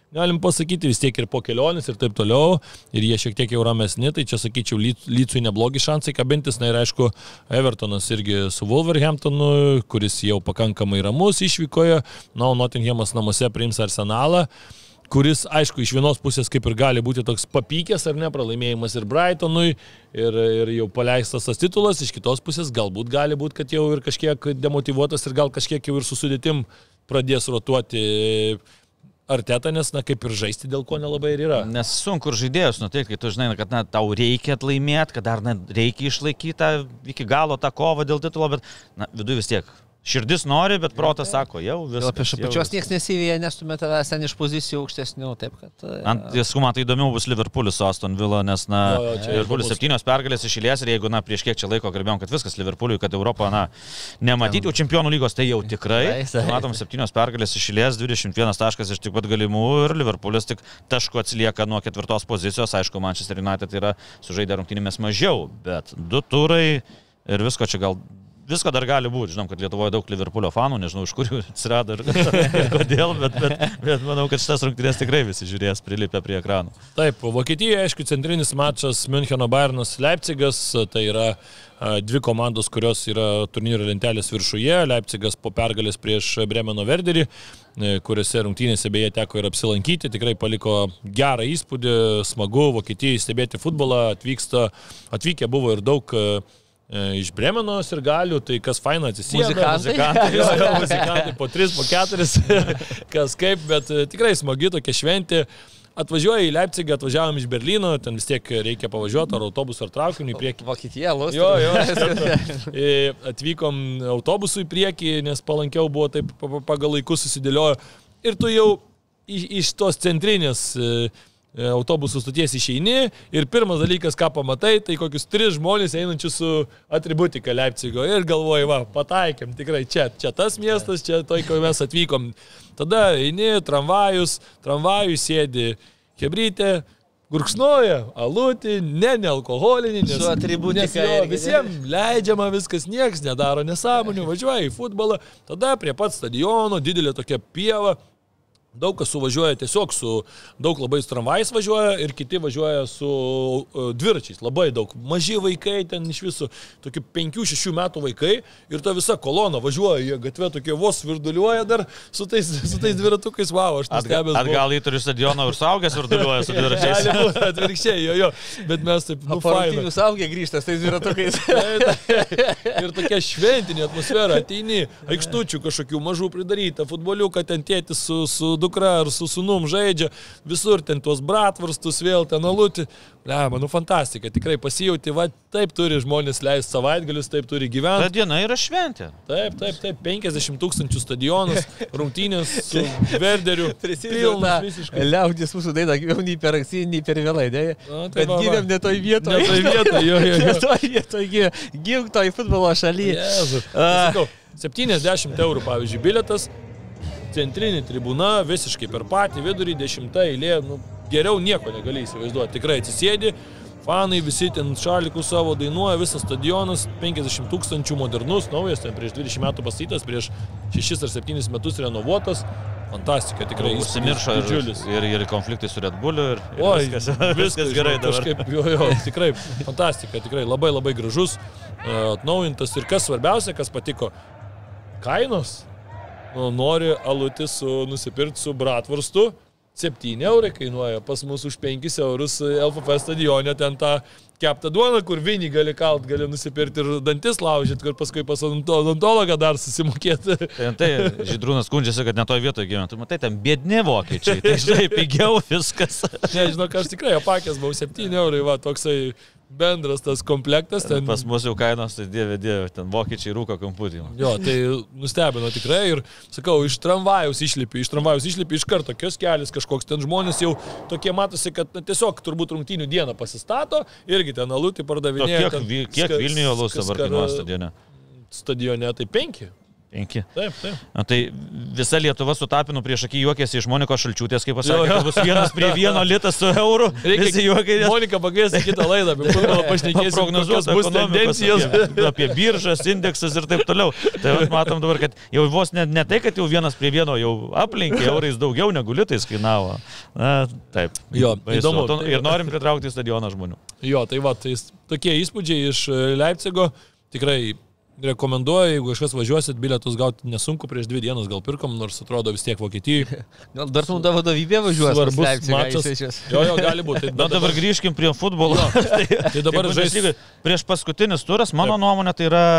galim pasakyti, vis tiek ir po kelionės ir taip toliau, ir jie šiek tiek jau ramesni, tai čia sakyčiau, Leedsui neblogi šansai kabintis, na ir aišku, Evertonas irgi su Wolverhamptonu, kuris jau pakankamai ramus išvykoje, na, o Nottinghamas namuose priims Arsenalą, kuris, aišku, iš vienos pusės kaip ir gali būti toks papykęs ar ne, pralaimėjimas ir Brightonui, ir jau paleistas tas titulas, iš kitos pusės galbūt gali būti, kad jau ir kažkiek demotivuotas ir gal kažkiek jau ir su sudėtim pradės rotuoti Arteta, nes, na, kaip ir žaisti, dėl ko nelabai ir yra. Nes sunku ir žaidėjus nuteikti, kai tu žinai, kad na, tau reikia atlaimėti, kad dar na, reikia išlaikyti iki galo tą kovą dėl titulo, bet na, viduje vis tiek. Širdis nori, bet protas sako, jau viskas. Apie šapačios niekas nesivėja, nestumė tavęs ten iš pozicijų aukštesnių, taip kad... Tiesų, man tai įdomiau bus Liverpoolis su Aston Villa, nes, na, Liverpoolis 7 pergalės iš eilės ir jeigu, na, prieš kiek čia laiko kalbėjom, kad viskas Liverpooliui, kad Europą, na, nematyti jau čempionų lygos, tai jau tikrai. Matom, 7 pergalės iš eilės, 21 taškas iš tik pat galimų ir Liverpoolis tik tašku atsilieka nuo 4 pozicijos, aišku, Manchester United yra sužaidę rungtynėmis mažiau, bet 2 turai ir visko čia gal... Visko dar gali būti, žinom, kad Lietuvoje daug Liverpoolio fanų, nežinau, iš kur jų atsirado ir kodėl, bet manau, kad šitas rungtynės tikrai visi žiūrės prilipę prie ekranų. Taip, Vokietijoje, aišku, centrinis mačas Müncheno Bayernas Leipzigas, tai yra 2 komandos, kurios yra turnyro lentelės viršuje, Leipzigas po pergalės prieš Bremeno Verderį, kuriuose rungtynėse beje teko ir apsilankyti, tikrai paliko gerą įspūdį, smagu Vokietijai stebėti futbolą, atvykę buvo ir daug iš Bremeno ir galių, tai kas faina atsisėda. Muzikantai po 3, po 4, kas kaip, bet tikrai smagi tokia šventė. Atvažiuoja į Leipzigą, atvažiavom iš Berlyno, ten vis tiek reikia pavažiuoti ar autobusu, ar traukiniu į priekį. Vokietija, Lus. Jo. Atvykom autobusu į priekį, nes palankiau buvo, taip pagal laikus susidėliojo. Ir tu jau iš tos centrinės autobusų stoties išeini ir pirmas dalykas, ką pamatai, tai kokius 3 žmonės einančius su atributika Leipzigo ir galvoji, va, pataikėm, tikrai čia tas miestas, čia toj, kai mes atvykom. Tada eini, tramvajus sėdi hebrytė, gurkšnoja, alutį, nealkoholinį, nes su atributika visiems leidžiama viskas, nieks nedaro nesąmonių, važiuoja į futbolą, tada prie pat stadiono, didelė tokia pieva. Daug kas suvažiuoja tiesiog daug labai tramvajais važiuoja ir kiti važiuoja su dviračiais, labai daug. Maži vaikai ten iš visų, tokie 5-6 metų vaikai ir ta visa kolona važiuoja, jie gatvė tokie vos virduliuoja dar su tais dviratukais, wow, aš nustebęs. Ar gal į turiu stadioną ir saugęs virduliuoja su dviračiais? Gali būti atvirkščiai, jo, bet mes taip, faina. Saugė grįžtas tais dviratukais. Ir tokia šventinė atmosfera, ateini, aikštučių kažkokių mažų pridaryta, futboliuką ten tėtis su dukra ar su sūnum žaidžia, visur ten tuos bratvarstus, vėl ten alutį. Manau, fantastika, tikrai pasijauti, va, taip turi žmonės leisti savaitgalius, taip turi gyventi. Ta diena yra šventė. Taip, 50 000 stadionas, rungtynės su Verderiu. Prisimenu visiškai. Liaudis mūsų daina, gyvėm nei per anksti, nei per vėlai, ne? Bet gyvėm ne toj vietoje. Ne toj vietoje, jo. Ne toj vietoje, gyvėm toj futbolo šalyje. Sakau, 70 eurų, pavyzdžiui, bilietas, centrinė tribūna, visiškai per patį vidurį, 10 eilė, geriau nieko negali įsivaizduoti. Tikrai atsisėdi, fanai visi ten šalikų savo dainuoja, visas stadionas, 50 000 modernus, naujas, ten prieš 20 metų pastatytas, prieš 6 ar 7 metus renovuotas. Fantastika, tikrai. Užsimiršo ir konfliktai su Red Bullu ir viskas gerai dabar. Kažkaip, jo, tikrai fantastika, tikrai labai labai gražus, atnaujintas ir kas svarbiausia, kas patiko, kainos. Nori alutį nusipirkti su bratvarstu, 7 eurai kainuoja, pas mus už 5 eurus LFF stadione ten tą keptą duoną, kur vinį gali kalt, gali nusipirkti ir dantis laužyti, kur paskui pas odontologą dar susimokėti. Tai Žydrūnas skundžiasi, kad ne toj vietoje gyvena. Tu matai, ten biedni vokiečiai, tai štai pigiau viskas. Nežinau, aš tikrai apakęs buvau, 7 eurai, va, toksai bendras tas komplektas. Ten... Pas mus jau kainos, tai dieve, ten vokiečiai rūko kamputį. Jo, tai nustebino tikrai ir, sakau, iš tramvajaus išlipi iš karto kioskelis kažkoks, ten žmonės jau tokie matosi, kad tiesiog turbūt rungtynių dieną pasistato, irgi ten alutį pardavinėja. Kiek Vilniuje alus dabar kainuoja stadione? Stadione tai 5. 5. Taip. Na, tai visa Lietuva su Tapinu prieš akį juokėsi iš Monikos Šalčiūtės, kaip pasakė, kad bus 1:1 litas su euru. Visi juokėsi. Monika pakviesti kitą laidą, apie futbolą pašnekėsim, kokios bus tendencijos. Apie biržas, indeksas ir taip toliau. Tai matom dabar, kad jau vos ne tai, kad jau 1:1, jau aplinkė eurais daugiau negu litais kainavo. Na, taip. Jo, įdomu. Ir norim pritraukti stadioną žmonių. Jo, tai va, tai tokie įspūdžiai iš Leipcigo. Tikrai rekomenduoju, jeigu kažkas važiuosit, bilietus gauti nesunku, prieš 2 dienas gal pirkom, nors atrodo vis tiek Vokietijai. Gal Dortmundo vadovybė važiuos. Svarbus mačas. Jo, gali būti. Na, dabar grįžkim prie futbolo. Tai dabar žaisti. Prieš paskutinis turas, mano nuomonė, tai yra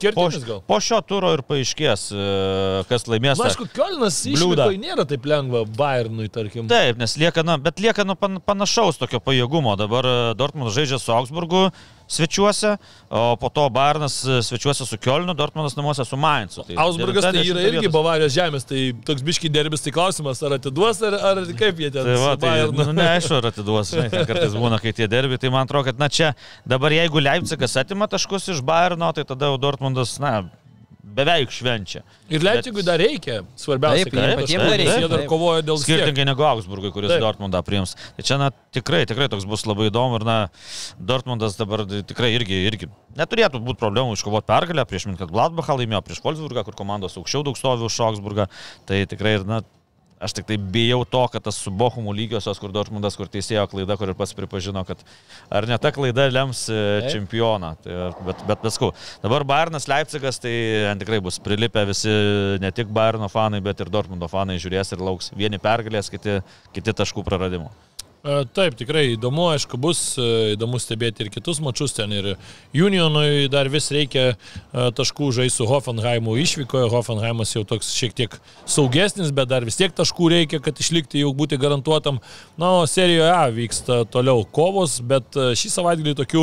po šio turo ir paaiškės, kas laimės. Na, aišku, Kiolinas išvykoje nėra taip lengva Bayernui, tarkim. Taip, nes lieka panašaus tokio pajėgumo. Dabar Dortmundas žaidžia su Augsburgu svečiuose, o po to Bayernas svečiuose su Kiolinu, Dortmundas namuose su Mainzu. Tai Augsburgas tai yra irgi Bavarijos žemės, tai toks biški derbis, tai klausimas, ar atiduos, ar kaip jie ten su Bayernu. Neaišku, ar atiduos, kartais būna, kai tie derbi, tai man atrodo, kad čia dabar jeigu Leipzigas atima taškus iš Bayerno, tai tada Dortmundas, beveik švenčia. Ir Leipzigui dar reikia, svarbiausia, kad jie dar kovoja dėl skirtingai negu Augsburgui, kuris Dortmundą priims. Tai čia tikrai toks bus labai įdomu ir Dortmundas dabar tikrai irgi neturėtų būti problemų iškovoti pergalę prieš Mönchengladbachą laimėjo, prieš Wolfsburgą, kur komandos aukščiau daug stovi už Augsburgą. Tai tikrai aš tik tai bijau to, kad tas su Bochumu lygiosios, kur Dortmundas, kur teisėjo klaida, kur ir pats pripažino, kad ar ne ta klaida lems čempioną. Tai, bet skau. Dabar Bayernas, Leipzigas, tai tikrai bus prilipę visi, ne tik Bayerno fanai, bet ir Dortmundo fanai žiūrės ir lauks. Vieni pergalės, kiti taškų praradimų. Taip, tikrai įdomu, aišku, bus įdomu stebėti ir kitus mačus ten ir Unionui dar vis reikia taškų žaisti su Hoffenheimu išvykoje, Hoffenheimas jau toks šiek tiek saugesnis, bet dar vis tiek taškų reikia, kad išlikti jau būti garantuotam. Na, o serijoje A vyksta toliau kovos, bet šį savaitgalį tokių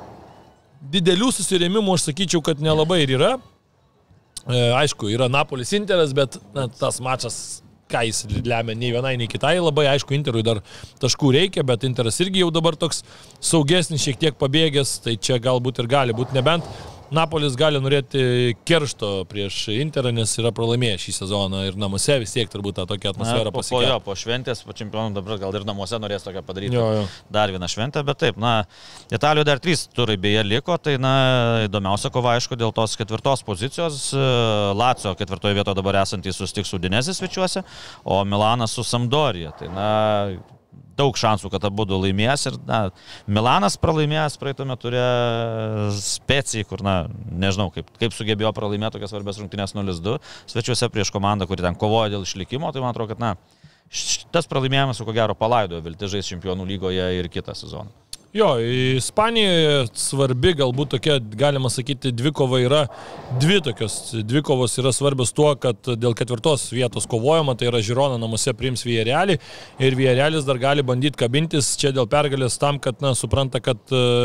didelių susirėmimų aš sakyčiau, kad nelabai ir yra. Aišku, yra Napolis Interas, bet tas mačas ką jis lemia nei vienai, nei kitai. Labai aišku, Interui dar taškų reikia, bet Interas irgi jau dabar toks saugesnis, šiek tiek pabėgęs, tai čia galbūt ir gali būti, nebent Napolis gali norėti keršto prieš Interą, nes yra pralaimėję šį sezoną ir namuose vis tiek turbūt tą tokią atmosferą pasikelia. Po šventės, po čempionų dabar gal ir namuose norės tokią padaryti. Dar vieną šventę, bet taip, Italijoje dar 3 turai beje liko, tai įdomiausia kova aišku dėl tos 4 pozicijos. Lazio 4 vietoje dabar esantys susitiks su Udinese svečiuose, o Milanas su Sampdorija. Tai daug šansų, kad abudu laimės ir Milanas pralaimėjęs praeitame ture Specijai, kur nežinau, kaip sugebėjo pralaimėti tokias svarbias rungtynės 0-2 svečiuose prieš komandą, kuri ten kovoja dėl išlikimo, tai man atrodo, kad tas pralaimėjimas ko gero palaidojo viltį žaisti Čempionų lygoje ir kitą sezoną. Jo, Ispanijoje svarbi galbūt tokia, galima sakyti, dvikova yra, 2 tokios dvikovos yra svarbios tuo, kad dėl 4 vietos kovojama, tai yra Žirona namuose priims Villarrealį ir Villarrealis dar gali bandyti kabintis čia dėl pergalės tam, kad supranta, kad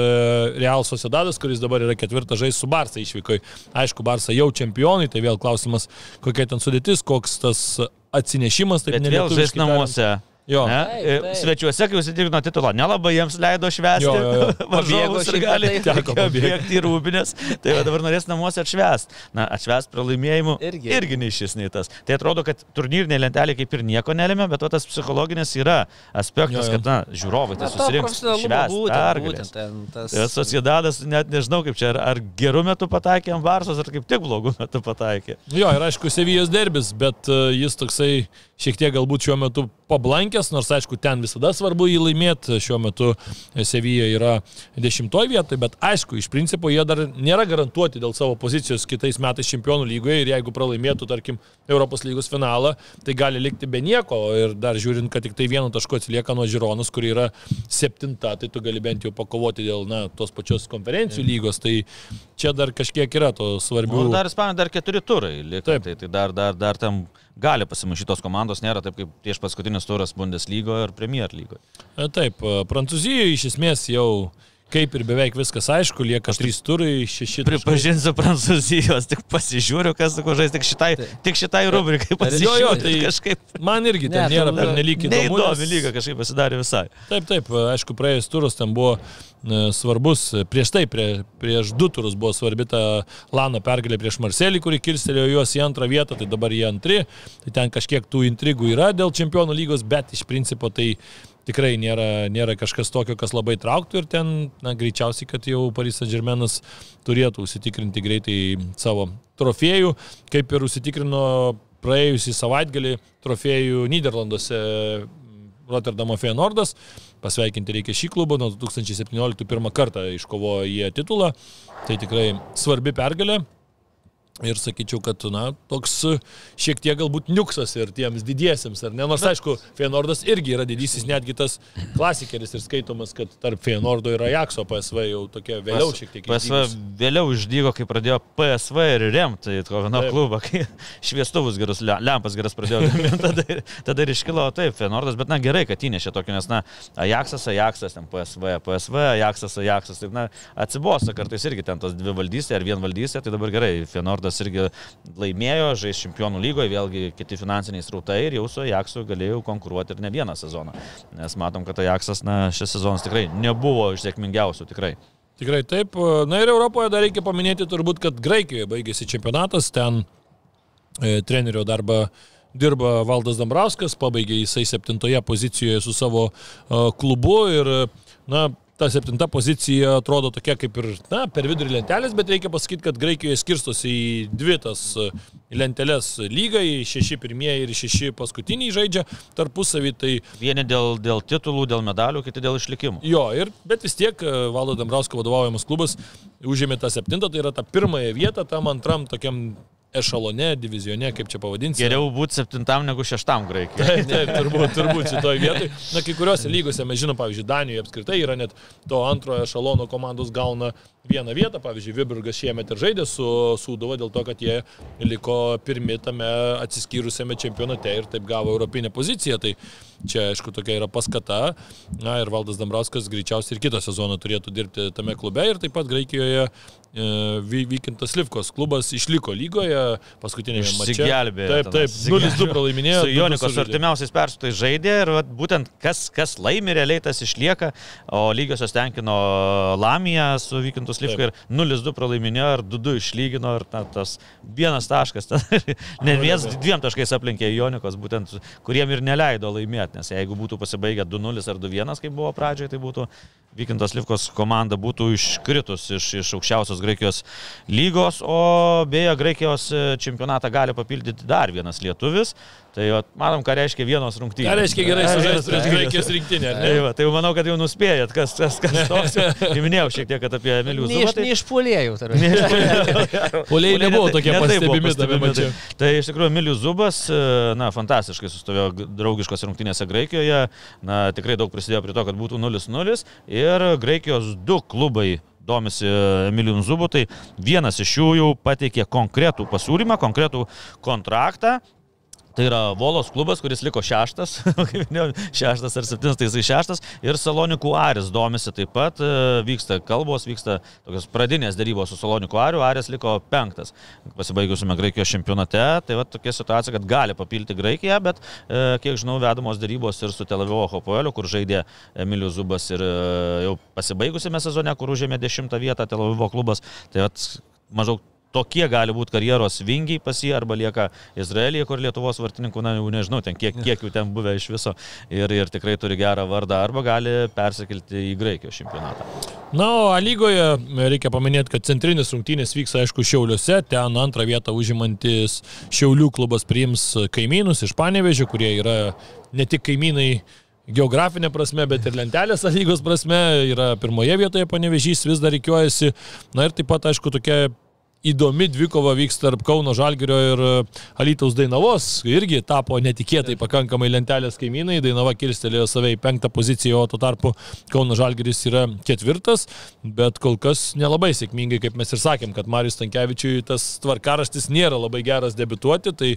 Real Sociedadas, kuris dabar yra 4 žais su Barsa išvykoje. Aišku, Barsa jau čempionai, tai vėl klausimas, kokia ten sudėtis, koks tas atsinešimas. Bet vėl žais namuose. Svečiuose, kai užsitikino titulą, nelabai jiems leido švęsti, važiavus ir gali bėgti į rūbinės, tai dabar norės namuose atšvęsti. Atšvęsti pralaimėjimu irgi nei šis, nei tas. Tai atrodo, kad turnyrinė lentelė kaip ir nieko nelėmė, bet tas psichologinis yra aspektas, kad žiūrovai tai susirinks švęsti pergalės. Sociedadas, net nežinau kaip čia, ar geru metu pataikė ant Barsos, ar kaip tik blogu metu pataikė. Jo, ir aišku, Sevijos derbis, bet jis toksai šiek tiek galbūt šiuo metu pablankęs, nors aišku, ten visada svarbu jį laimėti, šiuo metu Sevija yra 10 vietoje, bet aišku, iš principo jie dar nėra garantuoti dėl savo pozicijos kitais metais Čempionų lygoje ir jeigu pralaimėtų, tarkim, Europos lygos finalą, tai gali likti be nieko ir dar žiūrint, kad tik tai 1 tašku atsilieka nuo Žironos, kuri yra 7, tai tu gali bent jau pakovoti dėl tos pačios konferencijų lygos, tai čia dar kažkiek yra to svarbių. Dar Ispanija dar 4 turai lieka, tai dar tam gali pasimaišyti tos komandos, nėra taip kaip prieš paskutinis turas Bundeslygoje ir Premier lygoje. Taip, Prancūzijoje iš esmės jau kaip ir beveik viskas aišku, lieka 3 turai, 6 turai. Pripažinsiu Prancūzijos, tik pasižiūriu, kas sako žais, tik šitai rubrikai pasižiūriu. Tai kažkaip man irgi ten nėra pernelyg įdomu. Neįdomi lyga kažkaip pasidarė visai. Taip, aišku, praėjus turas ten buvo svarbus, prieš 2 turus buvo svarbi ta Lano pergalė prieš Marselį, kuri kilstelėjo juos į 2 vietą, tai dabar jie 2, tai ten kažkiek tų intrigų yra dėl Čempionų lygos, bet iš principo tai tikrai nėra kažkas tokio, kas labai trauktų ir ten, greičiausiai, kad jau Paris Saint-Germainas turėtų užsitikrinti greitai savo trofėjų, kaip ir užsitikrino praėjusį savaitgalį trofėjų Nyderlanduose Rotterdamo Feyenoordas. Pasveikinti reikia šį klubą, nuo 2017 pirmą kartą iškovojo jie titulą, tai tikrai svarbi pergalė. Ir sakyčiau, kad, toks šiek tiek galbūt niuksas ir tiems didiesiems, ar ne? Nors, aišku, Feyenoordas irgi yra didysis, netgi tas klasikeris ir skaitomas, kad tarp Feyenoordo ir Ajaxo PSV jau tokie vėliau šiek tiek išdygus. PSV vėliau išdygo, kai pradėjo PSV ir remti vieno klubą, kai šviestuvus gerus, lempas geras pradėjo gaminti, tada ir iškilo taip Feyenoordas, bet gerai, kad įnešė tokį, nes Ajaxas, ten PSV, Ajaxas, taip atsibosta kartais irgi ten tos 2 valdystė ar 1 valdystė, tai dabar gerai, Feyenoordas irgi laimėjo, žais Čempionų lygoje, vėlgi kiti finansiniai srautai ir jau su Ajaxu galėjau konkuruoti ir ne vieną sezoną. Nes matom, kad Ajaxas šis sezonas tikrai nebuvo iš sėkmingiausių, tikrai. Tikrai taip. Na ir Europoje dar reikia paminėti turbūt, kad Graikijoje baigėsi čempionatas, ten trenerio darbą dirba Valdas Dambrauskas, pabaigė jisai 7 pozicijoje su savo klubu ir, ta 7 pozicija atrodo tokia kaip ir, per vidurį lentelės, bet reikia pasakyti, kad Graikijoje skirstosi į 2 tas lentelės lygai, 6 pirmieji ir 6 paskutiniai žaidžia tarpusavį. Tai vieni dėl titulų, dėl medalių, kiti dėl išlikimų. Jo, bet vis tiek Valdo Dambrausko vadovaujamas klubas užėmė tą 7, tai yra ta pirmąją vietą tam 2 tokiam ešalone, divizione, kaip čia pavadinsi. Geriau būti 7 negu 6 Graikijoje. Taip, turbūt šitoj vietoj. Kai kuriuose lygose, mes žinom, pavyzdžiui, Danijoje apskritai yra net to 2 ešalono komandos gauna 1 vietą. Pavyzdžiui, Viborgas šiemet ir žaidė su Sūduva dėl to, kad jie liko pirmi tame atsiskyrusiame čempionate ir taip gavo europinę poziciją. Tai čia, aišku, tokia yra paskata. Ir Valdas Dambrauskas greičiausiai ir kitą sezoną turėtų dirbti tame klube. Ir taip pat Graikijoje Vykintas Livkos klubas išliko lygoje paskutinėme mače. Išsigelbėjo. Taip, 0-2 pralaiminėjo. Su Jonikos artimiausiais persutai žaidė ir būtent kas laimi realiai tas išlieka, o lygiosios tenkino Lamija su Vykintus Livko ir 0-2 pralaiminėjo ir 2-2 išlygino ir tas 1 taškas, ne 2 taškais aplinkė Jonikos, būtent kuriem ir neleido laimėti, nes jeigu būtų pasibaigę 2-0 ar 2-1, kaip buvo pradžioje, tai būtų Vykintas Livkos komanda būtų iškritus iš aukščiausios Graikijos lygos, o beje Graikijos čempionatą gali papildyti dar vienas lietuvis. Tai matom, ką reiškia vienos rungtynės. Ką reiškia gerai sužaisti prieš Graikijos rinktinę, ar ne? Tai manau, kad jau nuspėjat, kas toks. Minėjau šiek tiek, kad apie Emilių Zubą. Neišpuolėjau. Puolėjai nebuvo tokie pastebimi tame mače. Tai iš tikrųjų Emilius Zubas, fantastiškai sustovėjo draugiškos rungtynėse Graikijoje. Tikrai daug prisidėjo prie to, kad būtų 0-0. Ir Graikijos 2 klubai domisi Emilijum Zubu, tai vienas iš jų jau pateikė konkretų pasiūlymą, konkretų kontraktą. Tai yra Volos klubas, kuris liko 6, 6 ar 7, tai jisai 6. Ir Salonikų Aris domisi taip pat, vyksta kalbos, vyksta tokios pradinės dėrybos su Salonikų Ariu, Aris liko 5 pasibaigusiame Graikijos čempionate. Tai va tokia situacija, kad gali papilti Graikiją, bet kiek žinau, vedamos dėrybos ir su Tel Avivo Hapoeliu, kur žaidė Emilijus Zubas ir jau pasibaigusiame sezone, kur užėmė 10 vietą Tel Avivo klubas. Tai va maždaug tokie gali būti karjeros vingiai pas jį, arba lieka Izraelyje, kur Lietuvos vartininkų, jau nežinau, kiek jų ten buvę iš viso ir tikrai turi gerą vardą, arba gali persikelti į Graikijos čempionatą. Na, o A lygoje reikia paminėti, kad centrinis rungtynės vyks, aišku, Šiauliuose, ten 2 vietą užimantis Šiaulių klubas priims kaimynus iš Panevėžio, kurie yra ne tik kaimynai geografinė prasme, bet ir lentelės A lygos prasme, yra 1 vietoje Panevėžys, vis dar rikiuojasi. Na ir taip pat, aišku, tokia įdomi dvikova vyks tarp Kauno Žalgirio ir Alytaus Dainavos. Irgi tapo netikėtai pakankamai lentelės kaimynai. Dainava kilstelėjo save į 5 poziciją, o tuo tarpu Kauno Žalgiris yra 4, bet kol kas nelabai sėkmingai, kaip mes ir sakėm, kad Marius Stankevičiui tas tvarkaraštis nėra labai geras debiutuoti, tai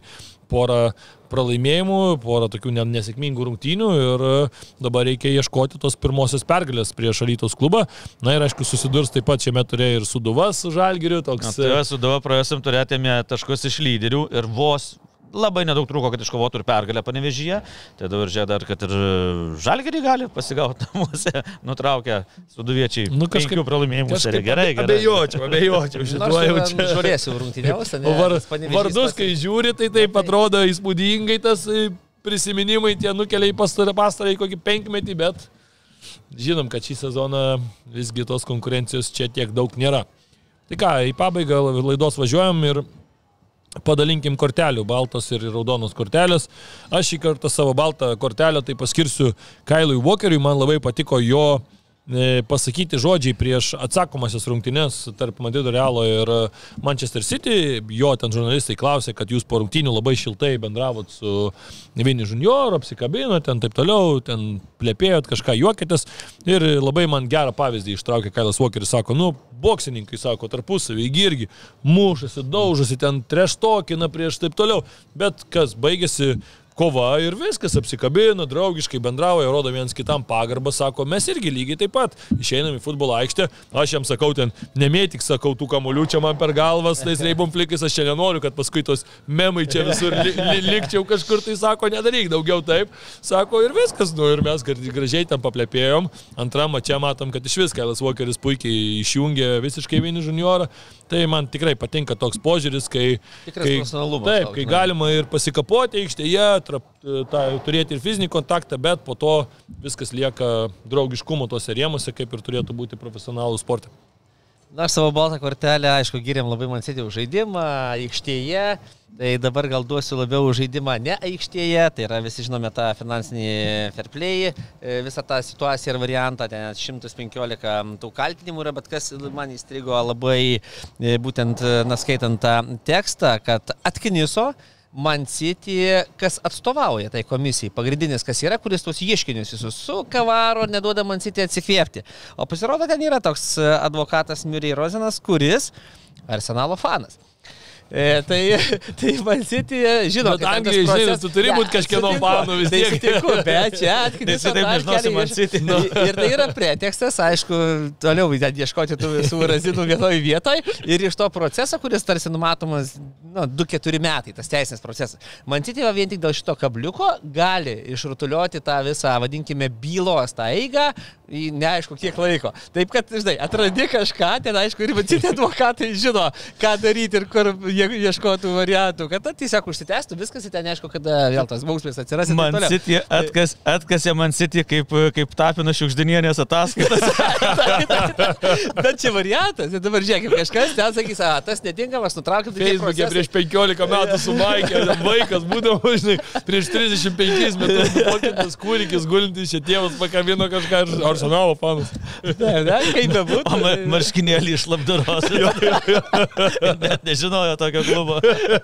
porą pralaimėjimų, porą tokių nesėkmingų rungtynių ir dabar reikia ieškoti tos pirmosios pergalės prieš Alytaus klubą. Na ir aišku, susidurs taip pat šiame turėjo ir Sūduva su Žalgiriu. Sūduva praėjusiam turėtėme taškus iš lyderių ir vos labai nedaug trūko, kad iškovotų ir pergalę Panevėžyje. Tai dabar žiūrėk dar, kad ir Žalgirį gali pasigauti namuose, nutraukę Sūduviečiai. Kažkaip pralaimėjimų serija. Gerai. Abejojau. Šituo jau čia. Žiūrėsiu rungtyniausia. Vardus, kai žiūri, tai taip atrodo įspūdingai tas prisiminimai, tie nukelia į pastarąjį kokį 5 metį, bet žinom, kad šį sezoną visgi tos konkurencijos čia tiek daug nėra. Tai ką, į pabaigą laidos važiuojam ir padalinkim kortelių, baltos ir raudonos kortelės. Aš šį kartą savo baltą kortelę tai paskirsiu Kailui Walkeriui. Man labai patiko jo pasakyti žodžiai prieš atsakomasias rungtynes tarp Madrido Realo ir Manchester City. Jo ten žurnalistai klausė, kad jūs po rungtynių labai šiltai bendravot su Vini Junior, apsikabinot, ten taip toliau, ten plepėjot, kažką juokėtės. Ir labai man gerą pavyzdį ištraukė Kailas Walkeris, sako, boksininkai, sako, tarpusavį irgi mušasi, daužasi, ten treštokina prieš taip toliau. Bet kas baigėsi kova ir viskas, apsikabino, draugiškai bendrauja, rodo vienas kitam pagarbą, sako, mes irgi lygiai taip pat išeinam į futbolo aikštę, aš jam sakau, ten nemėtik, sakau, tų kamuolių čia man per galvas, tais reibom flikais, aš čia nenoriu, kad paskui tos memai čia visur likčiau kažkur, tai sako, nedaryk daugiau taip, sako, ir viskas, ir mes gražiai ten paplepėjom, antram čia matom, kad iš vis Kailas Walkeris puikiai išjungė visiškai Vini Juniorą, tai man tikrai patinka toks požiūris, kai galima ir pasikapoti aikštėje, turėti ir fizinį kontaktą, bet po to viskas lieka draugiškumo tose rėmuose, kaip ir turėtų būti profesionalų sporte. Na, aš savo baltą kortelę, aišku, giriam labai Man City už žaidimą aikštėje, tai dabar gal duosiu labiau už žaidimą ne aikštėje, tai yra visi žinome tą finansinį fair play, visą tą situaciją ir variantą, ten 115 tų kaltinimų yra, bet kas man įstrigo labai, būtent skaitant tą tekstą, kad atkniso Man City, kas atstovauja tai komisijai, pagrindinis, kas yra, kuris tos ieškinius visus sukavaro, neduoda Man City atsikvėpti. O pasirodo, ten yra toks advokatas Murray Rosenas, kuris Arsenalo fanas. Tai Man City, žinau, kad Anglijai, žinai, tu turi būti kažkieno fanų vis tiek. Sutinku, bet čia atkreipsiu Man City. Ir tai yra pretekstas, aišku, toliau ieškoti tų visų razinų vienoje vietoje ir iš to proceso, kuris tarsi numatomas 2-4 metai, tas teisinis procesas. Man City vien tik dėl šito kabliuko gali išrutulioti tą visą, vadinkime, bylos tą eigą, neaišku kiek laiko. Taip, kad, žinai, atradi kažką, ten aišku, ir Man City advokatai žino, ką daryti ir kur ieškotų variantų, kad tiesiog užsitęstų viskas ir ten aišku, kada vėl tas bausmės atsiras. Man City atkasė Man City kaip Tapino Šiukšdinienės ataskaitas. Bet čia variantas, ir dabar žiūrėk, kažkas ten sakys, tas netinkamas, nutraukim. Facebook'e prieš 15 metų sumaikė, vaikas būdavo, žinai, prieš 35 metus nupokintas kūrikis gulintis, čia tėvas pakabino kažką ir Arsenalo fanas. Ne, kaip bebūtų. Marškinėlį iš labdaros. Bet nežinojo tokio klubo.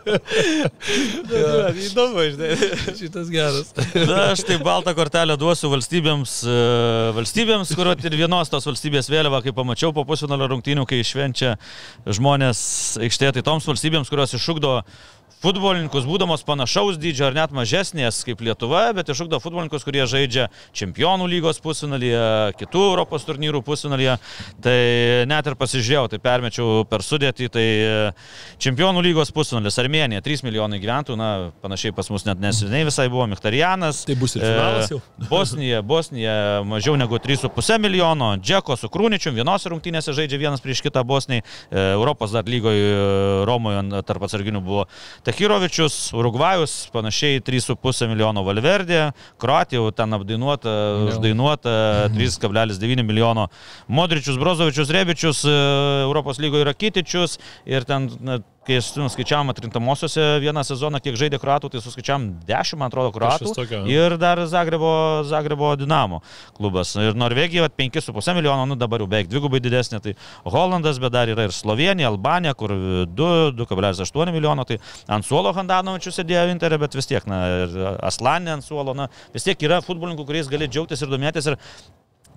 Įdomu, žinai. Šitas geras. Na, aš tai baltą kortelę duosiu valstybėms, kur ir vienos tos valstybės vėliava, kai pamačiau po pusfinalio rungtynių, kai švenčia žmonės aikštėje, tai toms valstybėms, kurios išugdo futbolininkus, būdamos panašaus dydžio ar net mažesnės kaip Lietuva, bet išugdo futbolininkus, kurie žaidžia Čempionų lygos pusfinalyje, kitų Europos turnyrų pusfinalyje. Tai net ir pasižiūrėjau, tai permečiau per sudėtį, tai Čempionų lygos pusfinalis Armėnija, 3 milijonai gyventojų, na, panašiai pas mus net neseniai visai buvo Michtarianas. Tai bus ir finalas jau. Bosnija mažiau negu 3,5 milijono, Džeko su Krūničium, vienose rungtynėse žaidžia vienas prieš kitą Bosnijai, Europos dar lygoje Romoje tarp atsarginių buvo Tahirovičius, Urugvajus, panašiai 3,5 milijono Valverdė, Kroatija ten uždainuota 3,9 milijono Modričius, Brozovičius, Rebičius, Europos lygoje Rakitičius ir ten, kai skaičiavom atkrintamosiose vieną sezoną, kiek žaidė kroatų, tai suskaičiavom 10, man atrodo, kroatų ir dar Zagrebo Dinamo klubas. Ir Norvegija 5,5 milijono, dabar jau beveik dvigubai didesnė, tai Holandas, bet dar yra ir Slovenija, Albanija, kur 2,8 milijono, tai ant suolo Handanovičius sėdėjo Interė, bet vis tiek, ir Aslanė ant suolo, vis tiek yra futbolininkų, kuriais gali džiaugtis ir domėtis. Ir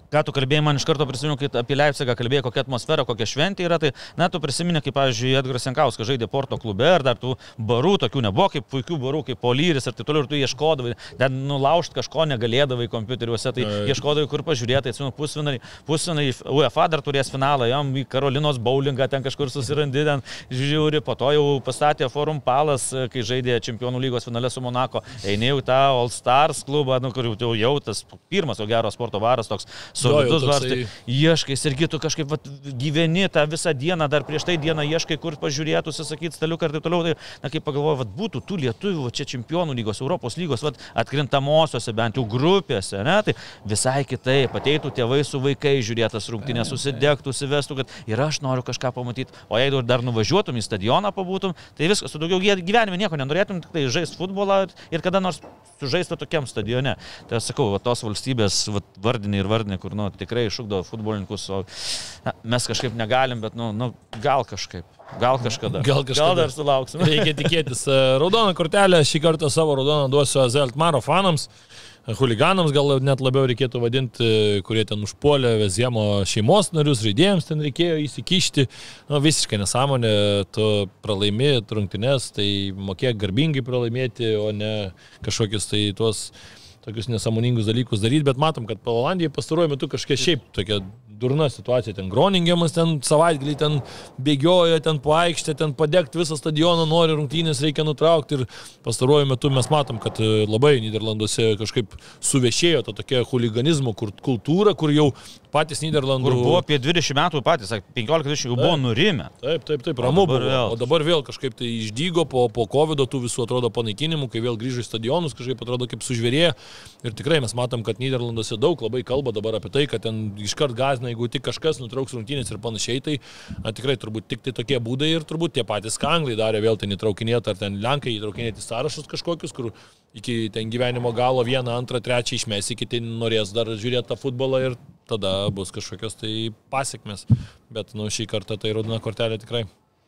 ką tu kalbėjai, man iš karto prisimenu, kai apie Leipzigą kalbėjai, kokia atmosfera, kokia šventė yra, tai na, tu prisiminė, kaip, pavyzdžiui, Edgaras Jankauskas žaidė Porto klube ir dar tų barų tokių nebuvo, kaip puikių barų, kaip Polyris ir taip toliau, ir tu ieškodavai, ten nulaužti kažko negalėdavai kompiuteriuose, tai ieškodavai, kur pažiūrėti, atsimenu, pusfinalį UEFA dar turės finalą, jam į Karolinos bowlingą ten kažkur susirandi, ten žiūri, po to jau pastatė Forum Palas, kai žaidė Čempionų lygos finale su Monako, einėjau tą All Stars klubą, nu, kur jau tas pirmas, o gero sporto varas toks solidus varas, ieškais irgi tu kažkaip gyveni tą visą dieną, dar prieš tai dieną ieškai, kur pažiūrėtų, sakyti staliuką ir taip toliau, tai, na, kaip pagalvoju, būtų tų lietuvių, čia Čempionų lygos, Europos lygos, atkrintamosiose bent jau grupėse, ne, tai visai kitaip, ateitų tėvai su vaikai žiūrėtas rungtynės, susidegtų, susivestų, kad ir aš noriu kažką pamatyti, o jeigu dar nuvažiuotum į stadioną pabūtum, tai viskas, tu daugiau gyvenime nieko nenorėtum, tik tai žaisti futbolą ir kada nors sužaisti tokiam stadione. Tai aš sakau, tos valstybės vardiniai, kur tikrai išugdo futbolininkus, o mes kažkaip negalim, bet gal kažkaip. Gal kažkada. Gal dar sulauksim. Reikia tikėtis. Raudoną kortelę šį kartą savo raudoną duosiu AZ Alkmaaro fanams, huliganams gal net labiau reikėtų vadinti, kurie ten užpuolė Veziemo šeimos narius, žaidėjams ten reikėjo įsikišti. Visiškai nesąmonė, tu pralaimi rungtynes, tai mokėk garbingai pralaimėti, o ne kažkokius tai tuos tokius nesąmoningus dalykus daryti, bet matom, kad Olandijai pastaruoju metu kažkiek šiaip tokia durna situacija, ten Groningiamas, ten savaitgalį, ten bėgioja, ten po aikštę, ten padegti visą stadioną, nori rungtynės, reikia nutraukti ir pastaruoju metu mes matom, kad labai Nyderlanduose kažkaip suvešėjo ta tokia huliganizmo kultūra, kur jau patys Nyderlandų... Kur buvo apie 20 metų patys, 15-20 jau buvo nurimę. Taip, ramu buvo, o dabar vėl kažkaip tai išdygo po COVID tų visų atrodo panaikinimų, kai vėl grįžo į stadionus, kažkaip atrodo kaip sužvėrėjo ir tikrai mes matom, kad Nyderlanduose daug labai kalba dabar apie tai, kad ten iškart gazina, jeigu tik kažkas nutrauks rungtynės ir panašiai, tai tikrai turbūt tik tai tokie būdai ir turbūt tie patys anglai darė vėl ten įtraukinėti, ar ten lenkai įtraukinėti sąrašus kažkokius, kur iki ten gyvenimo galo 1, 2, 3 išmesi, kiti norės dar žiūrėti tą futbolą ir tada bus kažkokios tai pasiekmes. Bet šį kartą tai raudona kortelė tikrai.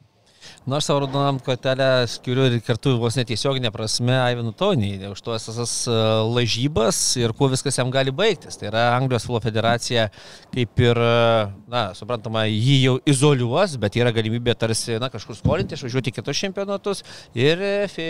Aš savo raudonam kortelę skiriu ir kartu vos netiesioginė prasme Aivinui Toney už tuos visas lažybas ir kuo viskas jam gali baigtis. Tai yra Anglijos futbolo federacija kaip ir, suprantama, jį jau izoliuos, bet yra galimybė tarsi, kažkur skolinti, išvažiuoti kitus čempionatus ir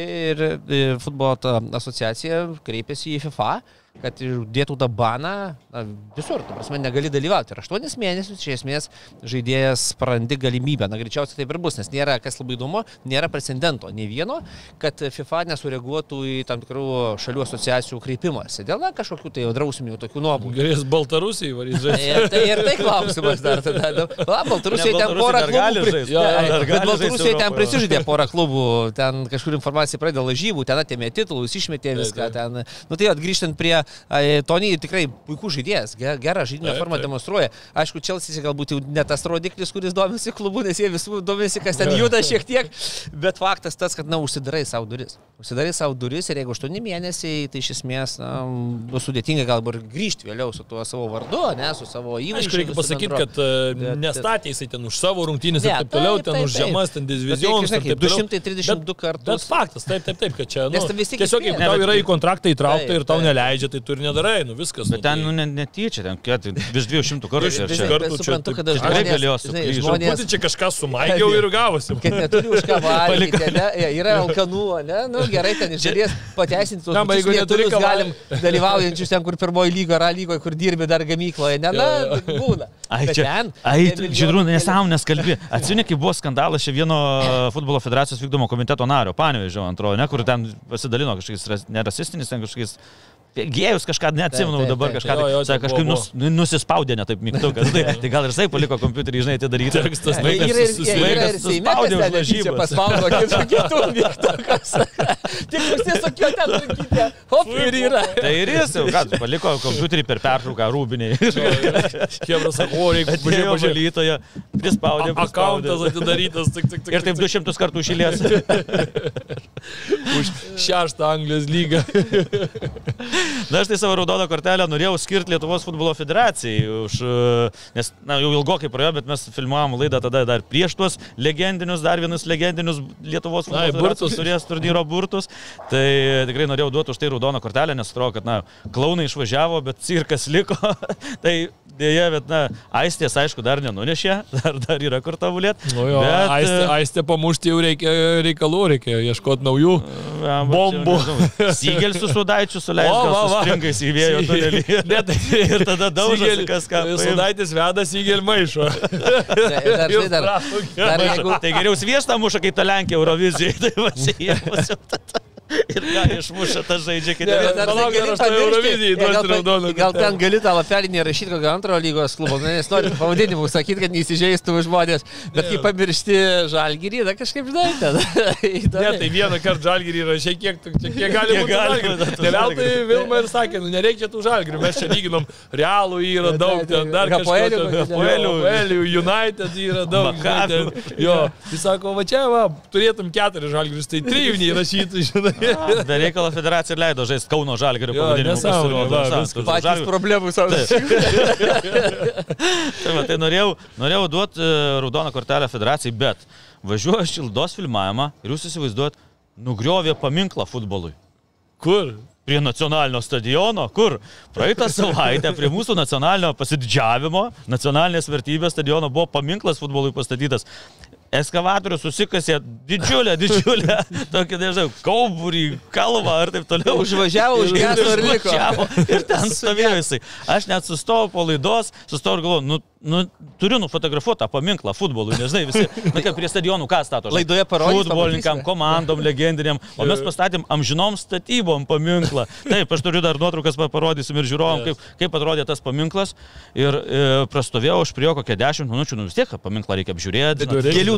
futbolo asociacija kreipėsi į FIFA, kad dėtų tą baną visur, tu prasme, negali dalyvauti. Ir 8 mėnesius, iš esmės, žaidėjas prarandi galimybę. Greičiausiai taip ir bus, nes nėra, kas labai įdomu, nėra precedento nei vieno, kad FIFA nesureaguotų į tam tikrų šalių asociacijų kreipimąsi. Dėl kažkokių tai drausmių, tokių nuobaudų. Galės Baltarusijai varys žaisti. Ir tai klausimas dar tada. Baltarusijai ten porą klubų. Bet Baltarusijai ten prisižaidė porą klubų, ten kažkur informacija pradėjo lažybų, ten atėmė titulus, išmetė viską. Tai atgrįžtant prie Toney tikrai puikus žaidėjas, gerą žaidimo formą demonstruoja. Aišku, Chelsea galbūt jau ne tas rodiklis, kuris domisi klubų, nes jie visų domisi, kas ten juda šiek tiek, bet faktas tas, kad užsidarai savo duris. Užsidarai savo duris ir jeigu 8 mėnesiai, tai iš esmės sudėtinga galbūt grįžti vėliau su tuo savo vardu, su savo įvaizdžiu. Aišku, reikia pasakyti, kad nestatė jisai ten už savo rungtynės ir taip toliau, ten už žemas, ten divizionus. 232 kartus. Bet faktas, taip, kad čia, tiesiog jeigu tau yra į kontraktą įtraukta ir tau neleidžia, tai tu ir nedarai, viskas. Bet ten netyčia, ten virš 200 kartų. Suprantu, kad aš tikrai galėjau suklysti. Būtų čia kažką sumaigiau ir gavosi. Kad neturi už ką valgyti, yra alkanų, gerai, ten iš dalies pateisinti tuos lietuvius galim dalyvaujančius ten, kur pirmoji lyga, lygoje, kur dirbi dar gamykloje, būna. Žydrūnai, nesąmonės kalbi. Atsimeni, kai buvo skandalas čia vieno futbolo federacijos vykdomo komiteto nario, Panevėžio antrojo, kur ten pasidalino kažkokiais nerasistinis, ten kažkokiais gėjus kažką, neatsimenu dabar kažką, kažkaip nusispaudė ne taip mygtukas. Tai gal ir jisai paliko kompiuterį, žinai, tai daryti. Tekstas vaikas suspaudė už lažybas. Paspaudo kitų mygtukas. Tik užsisukio ten laikyti. Hop, ir yra. Tai ir jis jau, ką, paliko kompiuterį per pertrauką rūbiniai. Kebras sako, reikia valytoje, prispaudė. Akauntas atidarytas. Ir taip 200 kartų išėlės. Už 6 Anglijos lygą. Na, aš tai savo raudoną kortelę norėjau skirti Lietuvos futbolo federacijai, nes jau ilgokai praėjo, bet mes filmuavom laidą tada dar prieš tuos legendinius, dar vienus legendinius Lietuvos futbolo federacijos turės turnyro burtus. Tai tikrai norėjau duoti už tai raudoną kortelę, nes atrodo, kad klaunai išvažiavo, bet cirkas liko. Tai dėja, bet Aistės, aišku, dar nenunešė, dar yra kur tobulėti. Bet Aistė pamušti jau reikalų, reikia ieškoti naujų bombų. Sygel su Sudaičiu suleidžia su stringais į vėjo tunelį. Ir tada daužasi kas ką. Sudaitis veda, Sygel maišo. Tai geriau sviestą muša, kai ta Lenkija Eurovizijai. Tai va čia jie pasiūta. Ir ką išmuša tą žaidžia kitą. Gal ten gali tą lapelį nerašyti kokio antro lygos klubo, nes noriu pavadinimų sakyti, kad neįsižeistų žmonės, bet kai pamiršti Žalgirį, da kažkaip žinai ten. Ne, tai vieną kartą Žalgirį rašė, kiek gali būti Žalgirį. Ne veltui Vilma ir sakė, nereikia tų Žalgirių, mes čia lyginom, Realų yra daug, ten dar kažkokių, United yra daug. Jo, jis sako, va čia, turėtum 4 Žalgirius, tai 3 neįrašytų, žinai. Bereikalo federacija leido žaisti Kauno Žalgirio pavadinimu. Patys problemų savo. Tai norėjau duoti raudoną kortelę federacijai, bet važiuoju Šildos filmavimą ir jūs įsivaizduojat, nugriovė paminklą futbolui. Kur? Prie nacionalinio stadiono, kur praeitą savaitę prie mūsų nacionalinio pasididžiavimo, nacionalinės vertybės stadiono buvo paminklas futbolui pastatytas. Eskavatorius susikasė didžiulę, tokį, nežinau, kauburį, kalvą ar taip toliau. Užvažiavo, užgeso ir liko. Ir ten stovėjo jisai. Aš net sustojau po laidos, sustojau ir galvoju, turiu nufotografuoti tą paminklą futbolui, nežinai, visi, kaip prie stadionų ką stato. Laidoje parodys. Futbolininkam, komandom, legendiniam, o mes pastatėm amžinom statybom paminklą. Taip, aš turiu dar nuotraukas, parodysim ir žiūrovom, kaip atrodė tas paminklas. Ir prastovėjau aš prie jo kokią 10 minučių, vis tiek paminklą reikia apžiūrėti.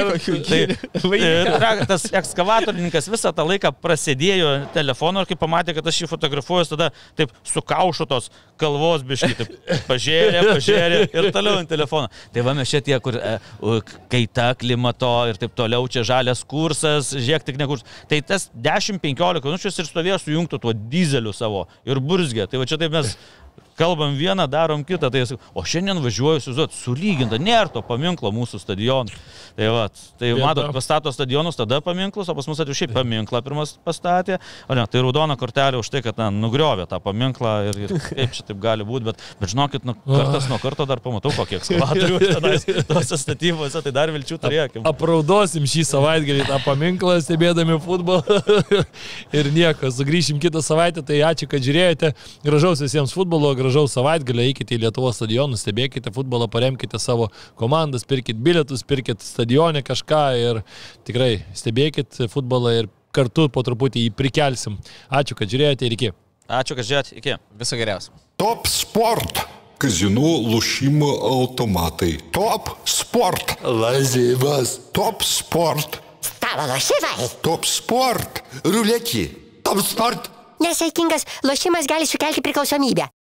Tas ekskavatorininkas visą tą laiką prasidėjo telefoną ir kai pamatė, kad aš jį fotografuoju, tada taip sukaušo tos kalvos biškį, taip pažiūrė ir toliau ant telefoną. Tai va mes šitie, kur kaita klimato ir taip toliau, čia žalias kursas, žiūrėk tik ne kursas. Tai tas 10-15 minučių ir stovėjo sujungtų tuo dizeliu savo ir burzgė. Tai va čia taip mes kalbam vieną, darom kitą, o šiandien važiuoju sulyginta, nėra to paminklo mūsų stadionų. Tai matot, pastato stadionus, tada paminklus, o pas mus atvirkščiai paminklą pirmas pastatė, o ne, tai raudona kortelė už tai, kad nugriovė tą paminklą ir kaip čia taip gali būti, bet žinokit, kartas nuo karto dar pamatau kokį ekskavatorių tenais tose statybose, tai dar vilčių turėkim. Apraudosim šį savaitgalį tą paminklą, stebėdami futbolą ir nieko, sugrįšim kitą savaitę, tai ačiū, kad žiūrėjote, gražaus visiems futbolo, gražaus savaitgalio, eikite į Lietuvos stadionus, stebėkite futbolą, paremkite savo komandas, pirkit bilietus, pirkit stadione kažką ir tikrai stebėkit futbolą ir kartu po truputį jį prikelsim. Ačiū, kad žiūrėjote ir iki. Ačiū, kad žiūrėjote, iki. Viso geriausio. Top Sport. Казино, lošimo automatai. Top Sport. Lažybos. Top Sport. Stalo lošimai. Top Sport. Ruletį. Top Sport. Nesaikingas lošimas gali sukelti priklausomybę.